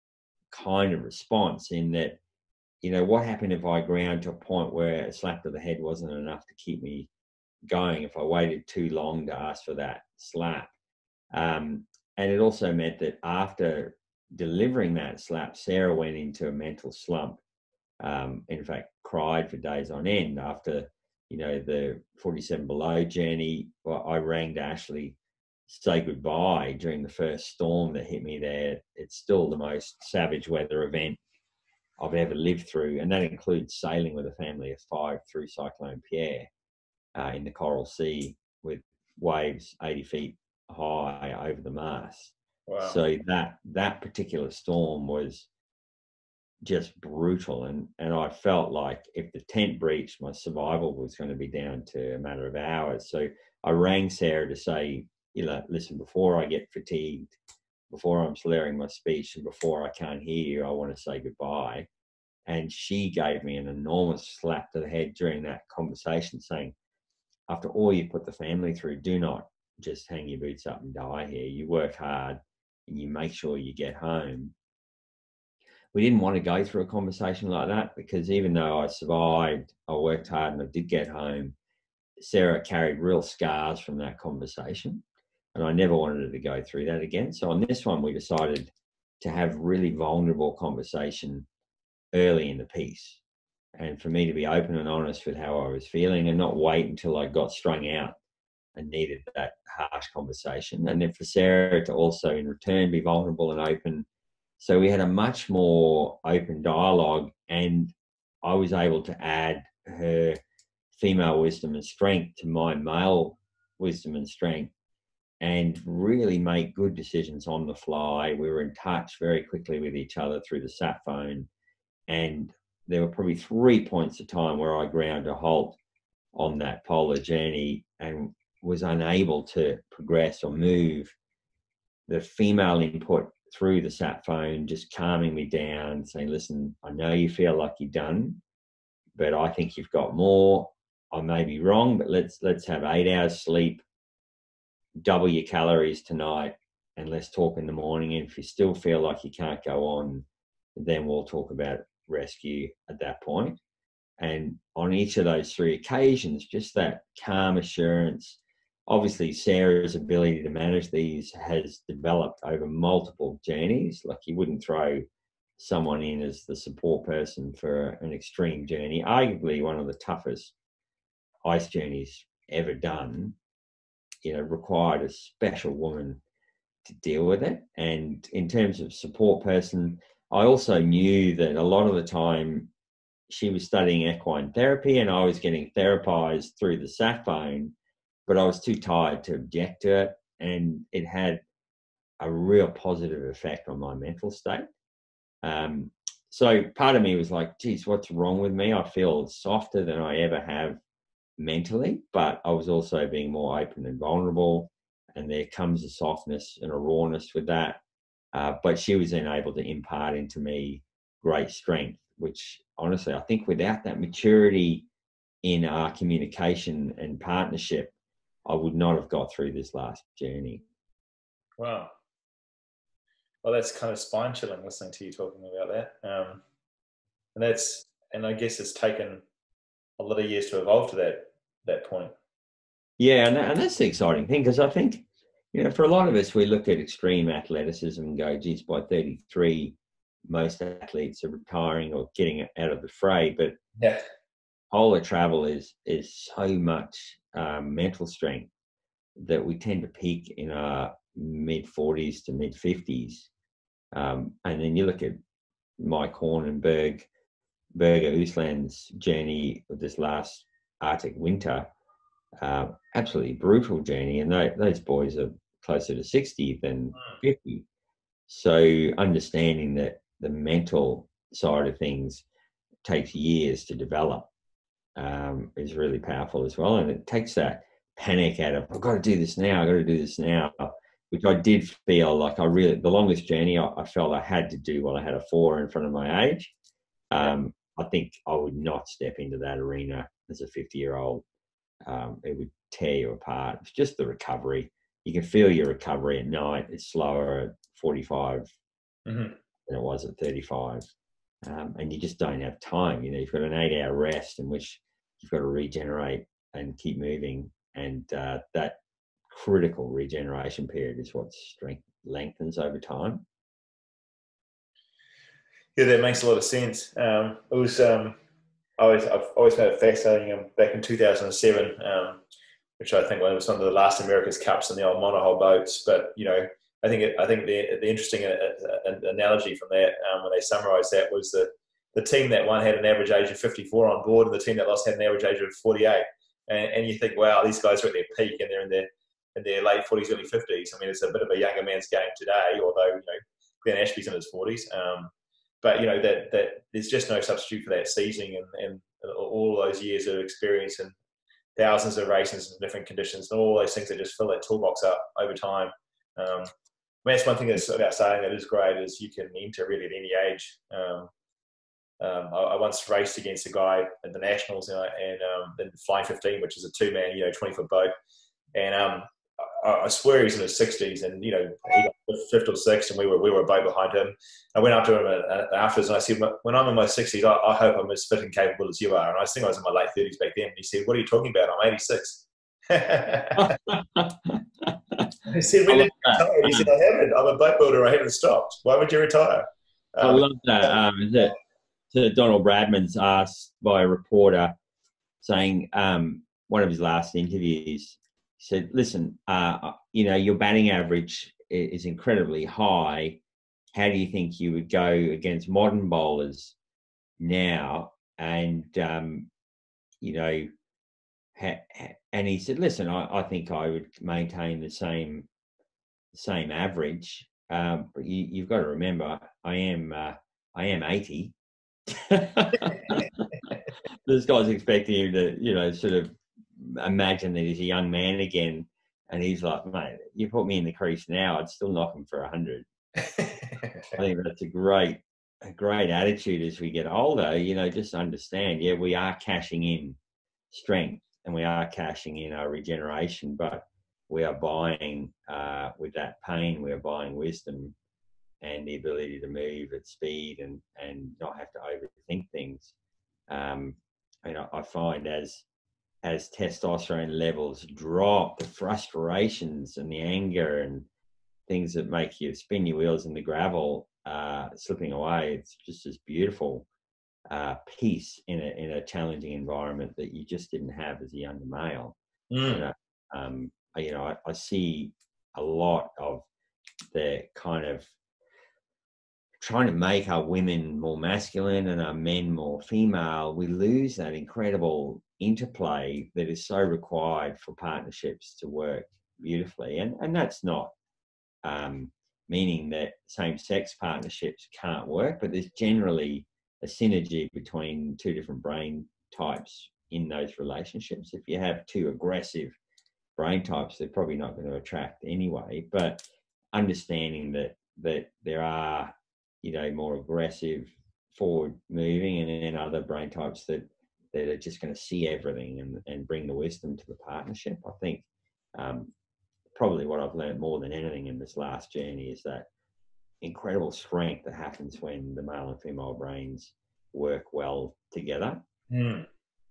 D: kind of response, in that, you know, what happened if I ground to a point where a slap to the head wasn't enough to keep me going, if I waited too long to ask for that slap? Um, and it also meant that after delivering that slap, Sarah went into a mental slump. Um, in fact, cried for days on end after, you know, the forty-seven below journey. Well, I rang to Ashley, say goodbye during the first storm that hit me there. It's still the most savage weather event I've ever lived through, and that includes sailing with a family of five through Cyclone Pierre uh, in the Coral Sea with waves eighty feet high over the mast.
B: Wow.
D: So that that particular storm was just brutal, and and I felt like if the tent breached, my survival was going to be down to a matter of hours. So I rang Sarah to say, you know, listen, before I get fatigued, before I'm slurring my speech, and before I can't hear you, I want to say goodbye. And she gave me an enormous slap to the head during that conversation, saying, after all you put the family through, do not just hang your boots up and die here. You work hard and you make sure you get home. We didn't want to go through a conversation like that, because even though I survived, I worked hard and I did get home, Sarah carried real scars from that conversation, and I never wanted her to go through that again. So on this one, we decided to have really vulnerable conversation early in the piece, and for me to be open and honest with how I was feeling and not wait until I got strung out and needed that harsh conversation. And then for Sarah to also in return be vulnerable and open. So we had a much more open dialogue, and I was able to add her female wisdom and strength to my male wisdom and strength, and really make good decisions on the fly. We were in touch very quickly with each other through the sat phone, and there were probably three points of time where I ground to halt on that polar journey and was unable to progress or move. The female input through the sat phone just calming me down, saying, listen, I know you feel like you're done, but I think you've got more. I may be wrong, but let's let's have eight hours sleep, double your calories tonight, and let's talk in the morning. And if you still feel like you can't go on, then we'll talk about rescue at that point. And on each of those three occasions, just that calm assurance. Obviously, Sarah's ability to manage these has developed over multiple journeys. Like, you wouldn't throw someone in as the support person for an extreme journey, arguably one of the toughest ice journeys ever done, you know, required a special woman to deal with it. And in terms of support person, I also knew that a lot of the time she was studying equine therapy and I was getting therapized through the sat phone, but I was too tired to object to it. And it had a real positive effect on my mental state. Um, so part of me was like, geez, what's wrong with me? I feel softer than I ever have mentally, but I was also being more open and vulnerable. And there comes a softness and a rawness with that. Uh, but she was then able to impart into me great strength, which honestly, I think without that maturity in our communication and partnership, I would not have got through this last journey.
B: Wow. Well, that's kind of spine chilling listening to you talking about that. Um, and that's, and I guess it's taken a lot of years to evolve to that, that point.
D: Yeah. And, that, and that's the exciting thing, because I think, you know, for a lot of us, we look at extreme athleticism and go, geez, by thirty-three, most athletes are retiring or getting out of the fray. But
B: yeah,
D: polar travel is is so much um, mental strength that we tend to peak in our mid forties to mid fifties. Um, and then you look at Mike Horn and Berg, Berger Oosland's journey of this last Arctic winter, uh, absolutely brutal journey. And they, those boys are closer to sixty than fifty. So understanding that the mental side of things takes years to develop um, is really powerful as well. And it takes that panic out of, I've got to do this now, I've got to do this now, which I did feel like I really, the longest journey I, I felt I had to do while I had a four in front of my age. Um, I think I would not step into that arena as a fifty-year-old. Um, it would tear you apart. It's just the recovery. You can feel your recovery at night. It's slower at forty-five mm-hmm. than it was at thirty-five. Um, and you just don't have time. You know, you've got an eight-hour rest in which you've got to regenerate and keep moving. And uh, that critical regeneration period is what's strength lengthens over time.
B: Yeah, that makes a lot of sense. Um, it was um, I always I've always found it fascinating. Um, back in two thousand seven, um, which I think was one of the last America's Cups in the old monohull boats. But you know, I think it, I think the the interesting uh, uh, analogy from that um, when they summarised that was that the team that won had an average age of fifty-four on board, and the team that lost had an average age of forty-eight. And, and you think, wow, these guys are at their peak, and they're in their in their late forties, early fifties. I mean, it's a bit of a younger man's game today, although you know Glenn Ashby's in his forties. Um, but you know that that there's just no substitute for that seasoning and, and all those years of experience and thousands of races in different conditions and all those things that just fill that toolbox up over time. Um, I mean, that's one thing that's about sailing that is great is you can enter really at any age. Um, Um, I, I once raced against a guy at the Nationals, you know, and um, in Flying fifteen, which is a two-man, you know, twenty-foot boat. And um, I, I swear he's in his sixties, and you know, he got fifth or sixth, and we were we were a boat behind him. I went up to him afterwards, and I said, "When I'm in my sixties, I, I hope I'm as fit and capable as you are." And I think I was in my late thirties back then. And he said, "What are you talking about? I'm eighty-six." He said, "When did you retire?" He said, "I haven't. I'm a boat builder. I haven't stopped. Why would you retire?" Um,
D: I love that. Um, that So Donald Bradman's asked by a reporter saying, um, one of his last interviews, he said, listen, uh, you know, your batting average is incredibly high. How do you think you would go against modern bowlers now? And, um, you know, ha- ha- and he said, listen, I, I think I would maintain the same same average. Um, but you, you've got to remember, I am uh, I am eighty. This guy's expecting him to, you know, sort of imagine that he's a young man again, and he's like, mate, you put me in the crease now, I'd still knock him for a hundred. I think that's a great, a great attitude as we get older. You know, just understand, yeah, we are cashing in strength and we are cashing in our regeneration, but we are buying uh, with that pain, we are buying wisdom and the ability to move at speed and, and not have to overthink things. Um, and I, I find as as testosterone levels drop, the frustrations and the anger and things that make you spin your wheels in the gravel uh, slipping away, it's just this beautiful uh, peace in a in a challenging environment that you just didn't have as a younger male.
B: Mm.
D: You know, um, you know I, I see a lot of the kind of trying to make our women more masculine and our men more female. We lose that incredible interplay that is so required for partnerships to work beautifully. And and that's not um, meaning that same-sex partnerships can't work, but there's generally a synergy between two different brain types in those relationships. If you have two aggressive brain types, they're probably not going to attract anyway. But understanding that that there are, you know, more aggressive, forward moving, and then other brain types that, that are just going to see everything and, and bring the wisdom to the partnership. I think um, probably what I've learned more than anything in this last journey is that incredible strength that happens when the male and female brains work well together.
B: Mm.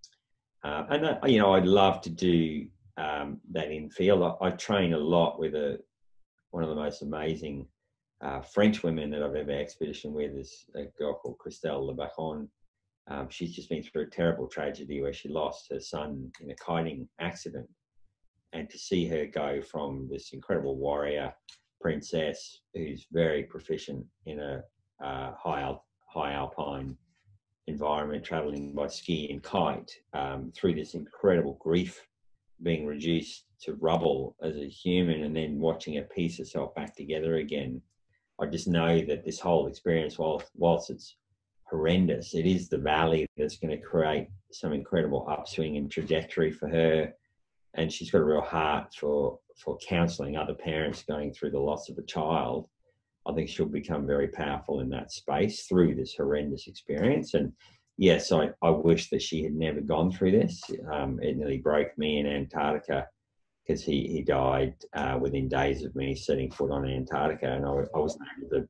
D: Uh, and, uh, you know, I'd love to do um, that in field. I, I train a lot with a one of the most amazing Uh, French women that I've ever expedition with is a girl called Christelle Le Baron. Um, she's just been through a terrible tragedy where she lost her son in a kiting accident. And to see her go from this incredible warrior princess who's very proficient in a uh, high, al- high alpine environment, traveling by ski and kite, um, through this incredible grief, being reduced to rubble as a human, and then watching her piece herself back together again. I just know that this whole experience, while, whilst it's horrendous, it is the valley that's going to create some incredible upswing and trajectory for her. And she's got a real heart for, for counselling other parents going through the loss of a child. I think she'll become very powerful in that space through this horrendous experience. And yes, I, I wish that she had never gone through this. Um, it nearly broke me in Antarctica, because he, he died uh, within days of me setting foot on Antarctica, and I, I wasn't able to,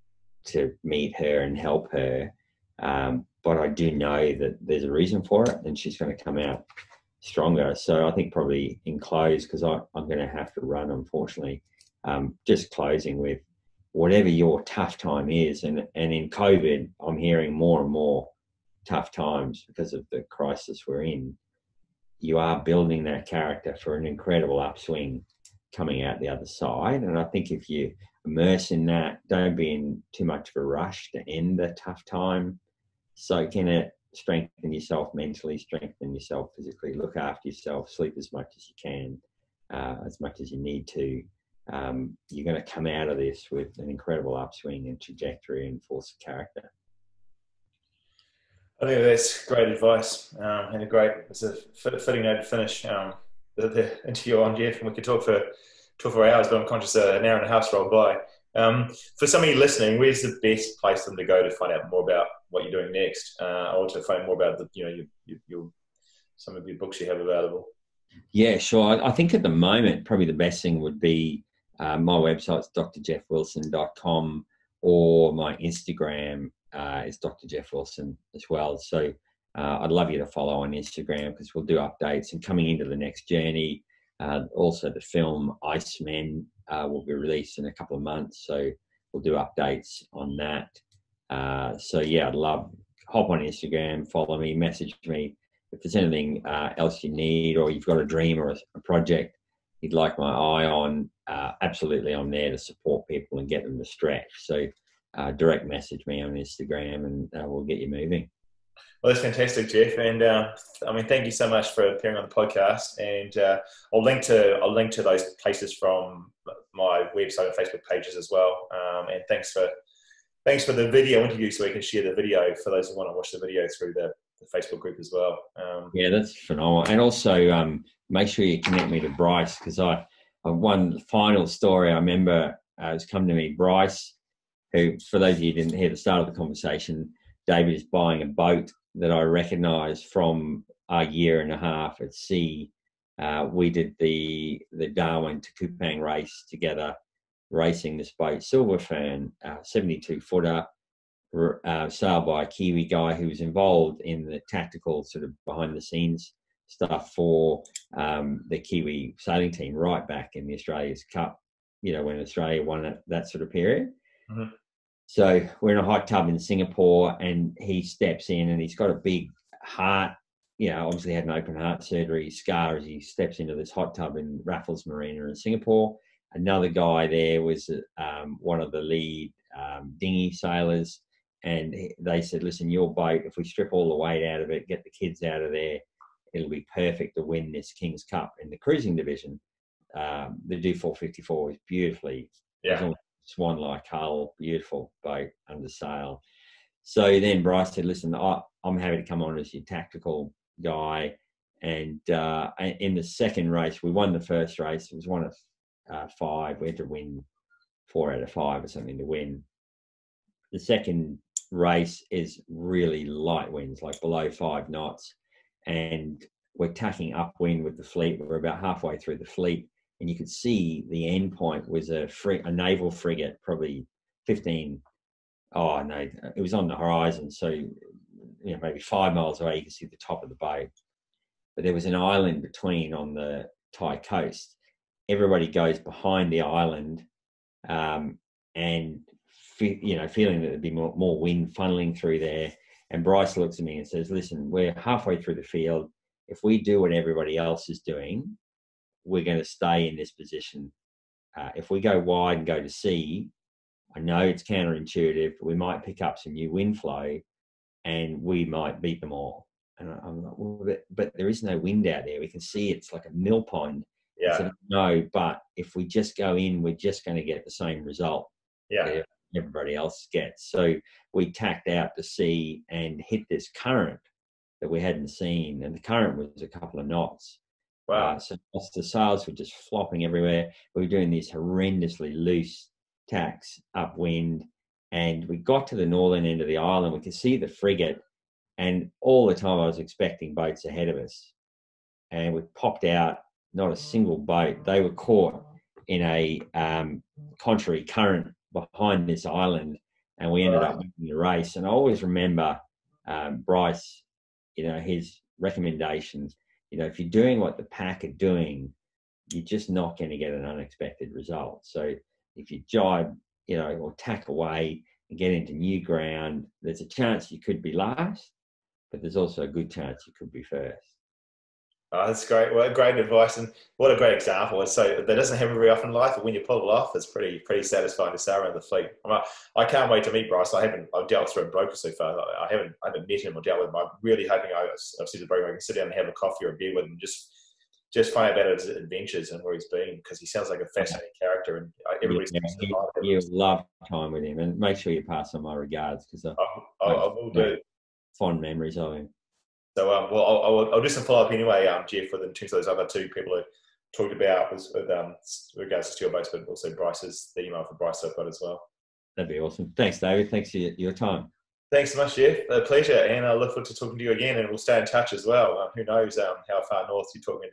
D: to meet her and help her. Um, but I do know that there's a reason for it, and she's going to come out stronger. So I think probably in close, because I'm going to have to run, unfortunately, um, just closing with whatever your tough time is. And, and in COVID, I'm hearing more and more tough times because of the crisis we're in. You are building that character for an incredible upswing coming out the other side. And I think if you immerse in that, don't be in too much of a rush to end the tough time. Soak in it, strengthen yourself mentally, strengthen yourself physically, look after yourself, sleep as much as you can, uh, as much as you need to. Um, you're going to come out of this with an incredible upswing and trajectory and force of character.
B: I think that's great advice, um, and a great, it's a fitting note to finish um, the, the interview on, Geoff, and we could talk for talk for hours, but I'm conscious uh, an hour and a half's rolled by. Um, for some of you listening, where's the best place for them to go to find out more about what you're doing next, uh, or to find more about the, you know, your, your, your some of your books you have available?
D: Yeah, sure. I, I think at the moment, probably the best thing would be uh, my website's d r jeff wilson dot com, or my Instagram uh, is Doctor Geoff Wilson as well. So uh, I'd love you to follow on Instagram, because we'll do updates. And coming into the next journey, uh, also the film Icemen uh, will be released in a couple of months. So we'll do updates on that. Uh, so yeah, I'd love, hop on Instagram, follow me, message me. If there's anything uh, else you need, or you've got a dream or a, a project you'd like my eye on, uh, absolutely I'm there to support people and get them to stretch. So uh, direct message me on Instagram, and uh, we'll get you moving.
B: Well, that's fantastic, Geoff. And uh, I mean, thank you so much for appearing on the podcast. And uh, I'll link to I'll link to those places from my website and Facebook pages as well. Um, and thanks for thanks for the video interview, so we can share the video for those who want to watch the video through the, the Facebook group as well. Um,
D: yeah, that's phenomenal. And also um, make sure you connect me to Bryce, because I, I one final story I remember uh, has come to me. Bryce, who, for those of you who didn't hear the start of the conversation, David is buying a boat that I recognise from a year and a half at sea. Uh, we did the the Darwin to Kupang race together, racing this boat, Silver Fern, uh, seventy-two footer, uh, sailed by a Kiwi guy who was involved in the tactical sort of behind the scenes stuff for um, the Kiwi sailing team right back in the Australia's Cup, you know, when Australia won it, that sort of period. Mm-hmm. So we're in a hot tub in Singapore, and he steps in, and he's got a big heart, you know, obviously had an open heart surgery scar as he steps into this hot tub in Raffles Marina in Singapore. Another guy there was um, one of the lead um, dinghy sailors, and they said, listen, your boat, if we strip all the weight out of it, get the kids out of there, it'll be perfect to win this King's Cup in the cruising division. Um, the Do four fifty-four was beautifully, yeah. Swan-like hull, beautiful boat under sail. So then Bryce said, listen, I, I'm happy to come on as your tactical guy. And uh, in the second race, we won the first race. It was one of uh, five. We had to win four out of five or something to win. The second race is really light winds, like below five knots. And we're tacking upwind with the fleet. We're about halfway through the fleet. And you could see the end point was a, frig- a naval frigate, probably fifteen. Oh, no, it was on the horizon. So, you know, maybe five miles away, you could see the top of the boat. But there was an island between on the Thai coast. Everybody goes behind the island um, and, fe- you know, feeling that there'd be more, more wind funneling through there. And Bryce looks at me and says, listen, we're halfway through the field. If we do what everybody else is doing, we're going to stay in this position. Uh, if we go wide and go to sea, I know it's counterintuitive, but we might pick up some new wind flow and we might beat them all. And I'm like, well, but, but there is no wind out there. We can see it's like a mill pond.
B: Yeah.
D: So, no, but if we just go in, we're just going to get the same result.
B: Yeah.
D: That everybody else gets. So we tacked out to sea and hit this current that we hadn't seen. And the current was a couple of knots.
B: Wow.
D: Uh, so the sails were just flopping everywhere. We were doing these horrendously loose tacks upwind, and we got to the northern end of the island. We could see the frigate, and all the time I was expecting boats ahead of us. And we popped out, not a single boat. They were caught in a um, contrary current behind this island, and we ended up winning the race. And I always remember um, Bryce, you know, his recommendations. You know, if you're doing what the pack are doing, you're just not going to get an unexpected result. So if you jibe, you know, or tack away and get into new ground, there's a chance you could be last, but there's also a good chance you could be first.
B: Oh, that's great. Well, great advice, and what a great example. It's so that doesn't happen very often in life, but when you pull it off, it's pretty pretty satisfying to sail around the fleet. I'm like, I can't wait to meet Bryce. I haven't I've dealt through a broker so far. I haven't I haven't met him or dealt with him. I'm really hoping I, I've seen the broker. I can sit down and have a coffee or a beer with him, just just find out about his adventures and where he's been, because he sounds like a fascinating character, and everybody's
D: Yeah, you, you love time with him, and make sure you pass on my regards, because I,
B: I, I, I will do.
D: Fond memories of him.
B: So, um, well, I'll, I'll, I'll do some follow up anyway, um, Geoff, with in terms of those other two people who talked about with, with um, regards to steel boats, but also Bryce's, the email for Bryce I've got as well.
D: That'd be awesome. Thanks, David. Thanks for your, your time. Thanks
B: so much, Geoff. A pleasure, and I look forward to talking to you again, and we'll stay in touch as well. Uh, who knows um, how far north you're talking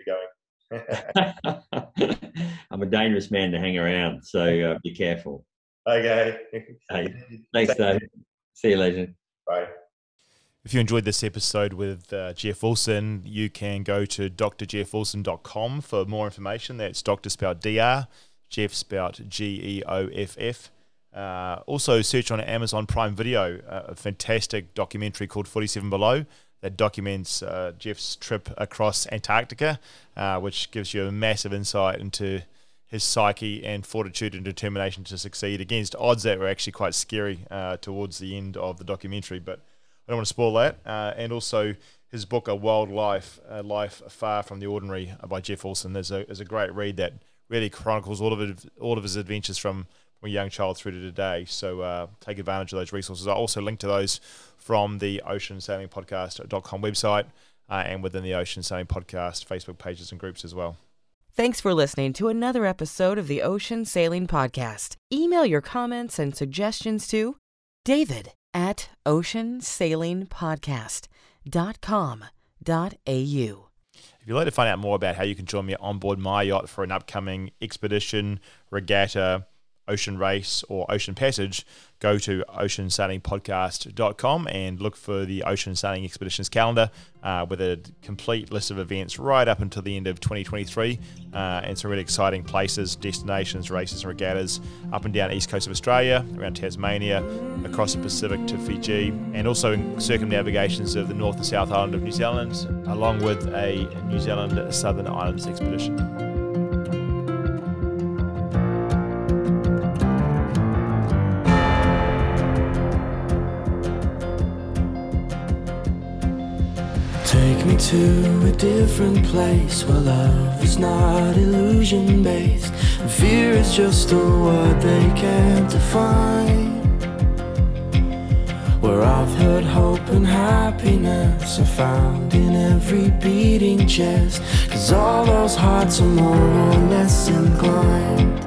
B: to going.
D: I'm a dangerous man to hang around, so uh, be careful.
B: Okay.
D: Hey, thanks, David. See you later.
B: Bye. If you enjoyed this episode with uh, Geoff Wilson, you can go to d r geoff wilson dot com for more information. That's Doctor spelled D R, Geoff spelled G E O F F. Uh, also, search on Amazon Prime Video, uh, a fantastic documentary called forty-seven Below that documents uh, Geoff's trip across Antarctica, uh, which gives you a massive insight into his psyche and fortitude and determination to succeed against odds that were actually quite scary uh, towards the end of the documentary. But I don't want to spoil that. Uh, and also his book, A Wild Life, A Life Far from the Ordinary, uh, by Geoff Wilson. There's a, there's a great read that really chronicles all of it, all of his adventures from, from a young child through to today. So uh, take advantage of those resources. I'll also link to those from the ocean sailing podcast dot com website uh, and within the Ocean Sailing Podcast Facebook pages and groups as well.
A: Thanks for listening to another episode of the Ocean Sailing Podcast. Email your comments and suggestions to David at ocean sailing podcast dot com dot a u.
B: If you'd like to find out more about how you can join me on board my yacht for an upcoming expedition, regatta, ocean race, or ocean passage, go to ocean sailing podcast dot com and look for the Ocean Sailing Expeditions calendar uh, with a complete list of events right up until the end of twenty twenty-three, uh, and some really exciting places, destinations, races and regattas up and down the east coast of Australia, around Tasmania, across the Pacific to Fiji, and also circumnavigations of the North and South Island of New Zealand, along with a New Zealand Southern Islands expedition.
C: Take me to a different place where love is not illusion based and fear is just a word they can't define, where I've heard hope and happiness are found in every beating chest, cause all those hearts are more or less inclined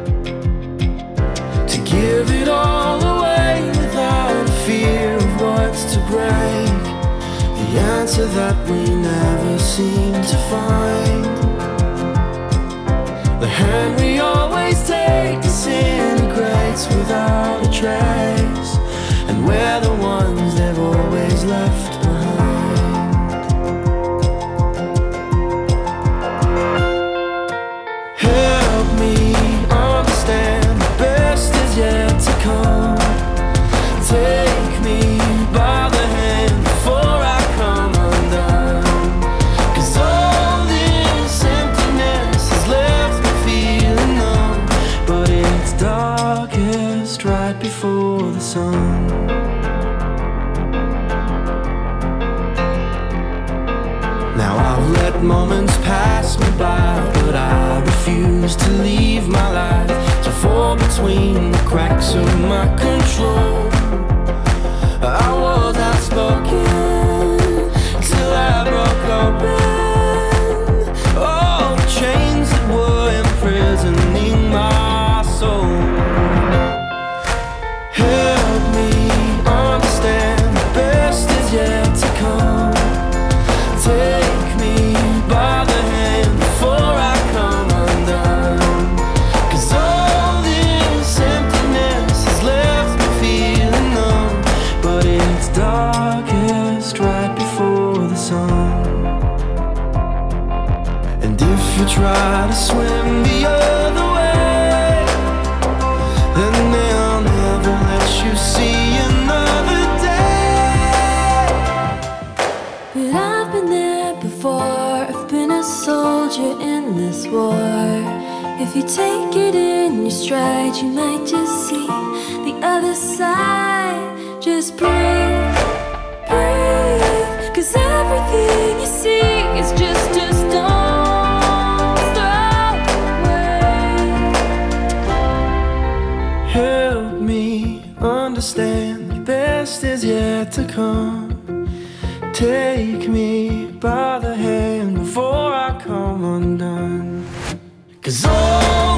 C: to give it all away without fear of what's to break. The answer that we never seem to find. The hand we always take disintegrates without a trace, and we're the ones they've always left behind. Help me understand the best is yet to come. Take me by the hand before I come undone, cause all this emptiness has left me feeling numb, but it's darkest right before the sun. Now I've let moments pass me by, but I refuse to leave my life to fall between the cracks of my control. I was outspoken till I broke open all the chains that were imprisoning my soul. Help me understand the best is yet to come. Take me by the hand before I come undone, cause all this emptiness has left me feeling If you take it in your stride, you might just see the other side. Just breathe, breathe, 'cause everything you see is just a stone's throw away.
E: Help me understand, the best is yet to come. Take me by the hand before I come undone. 'Cause all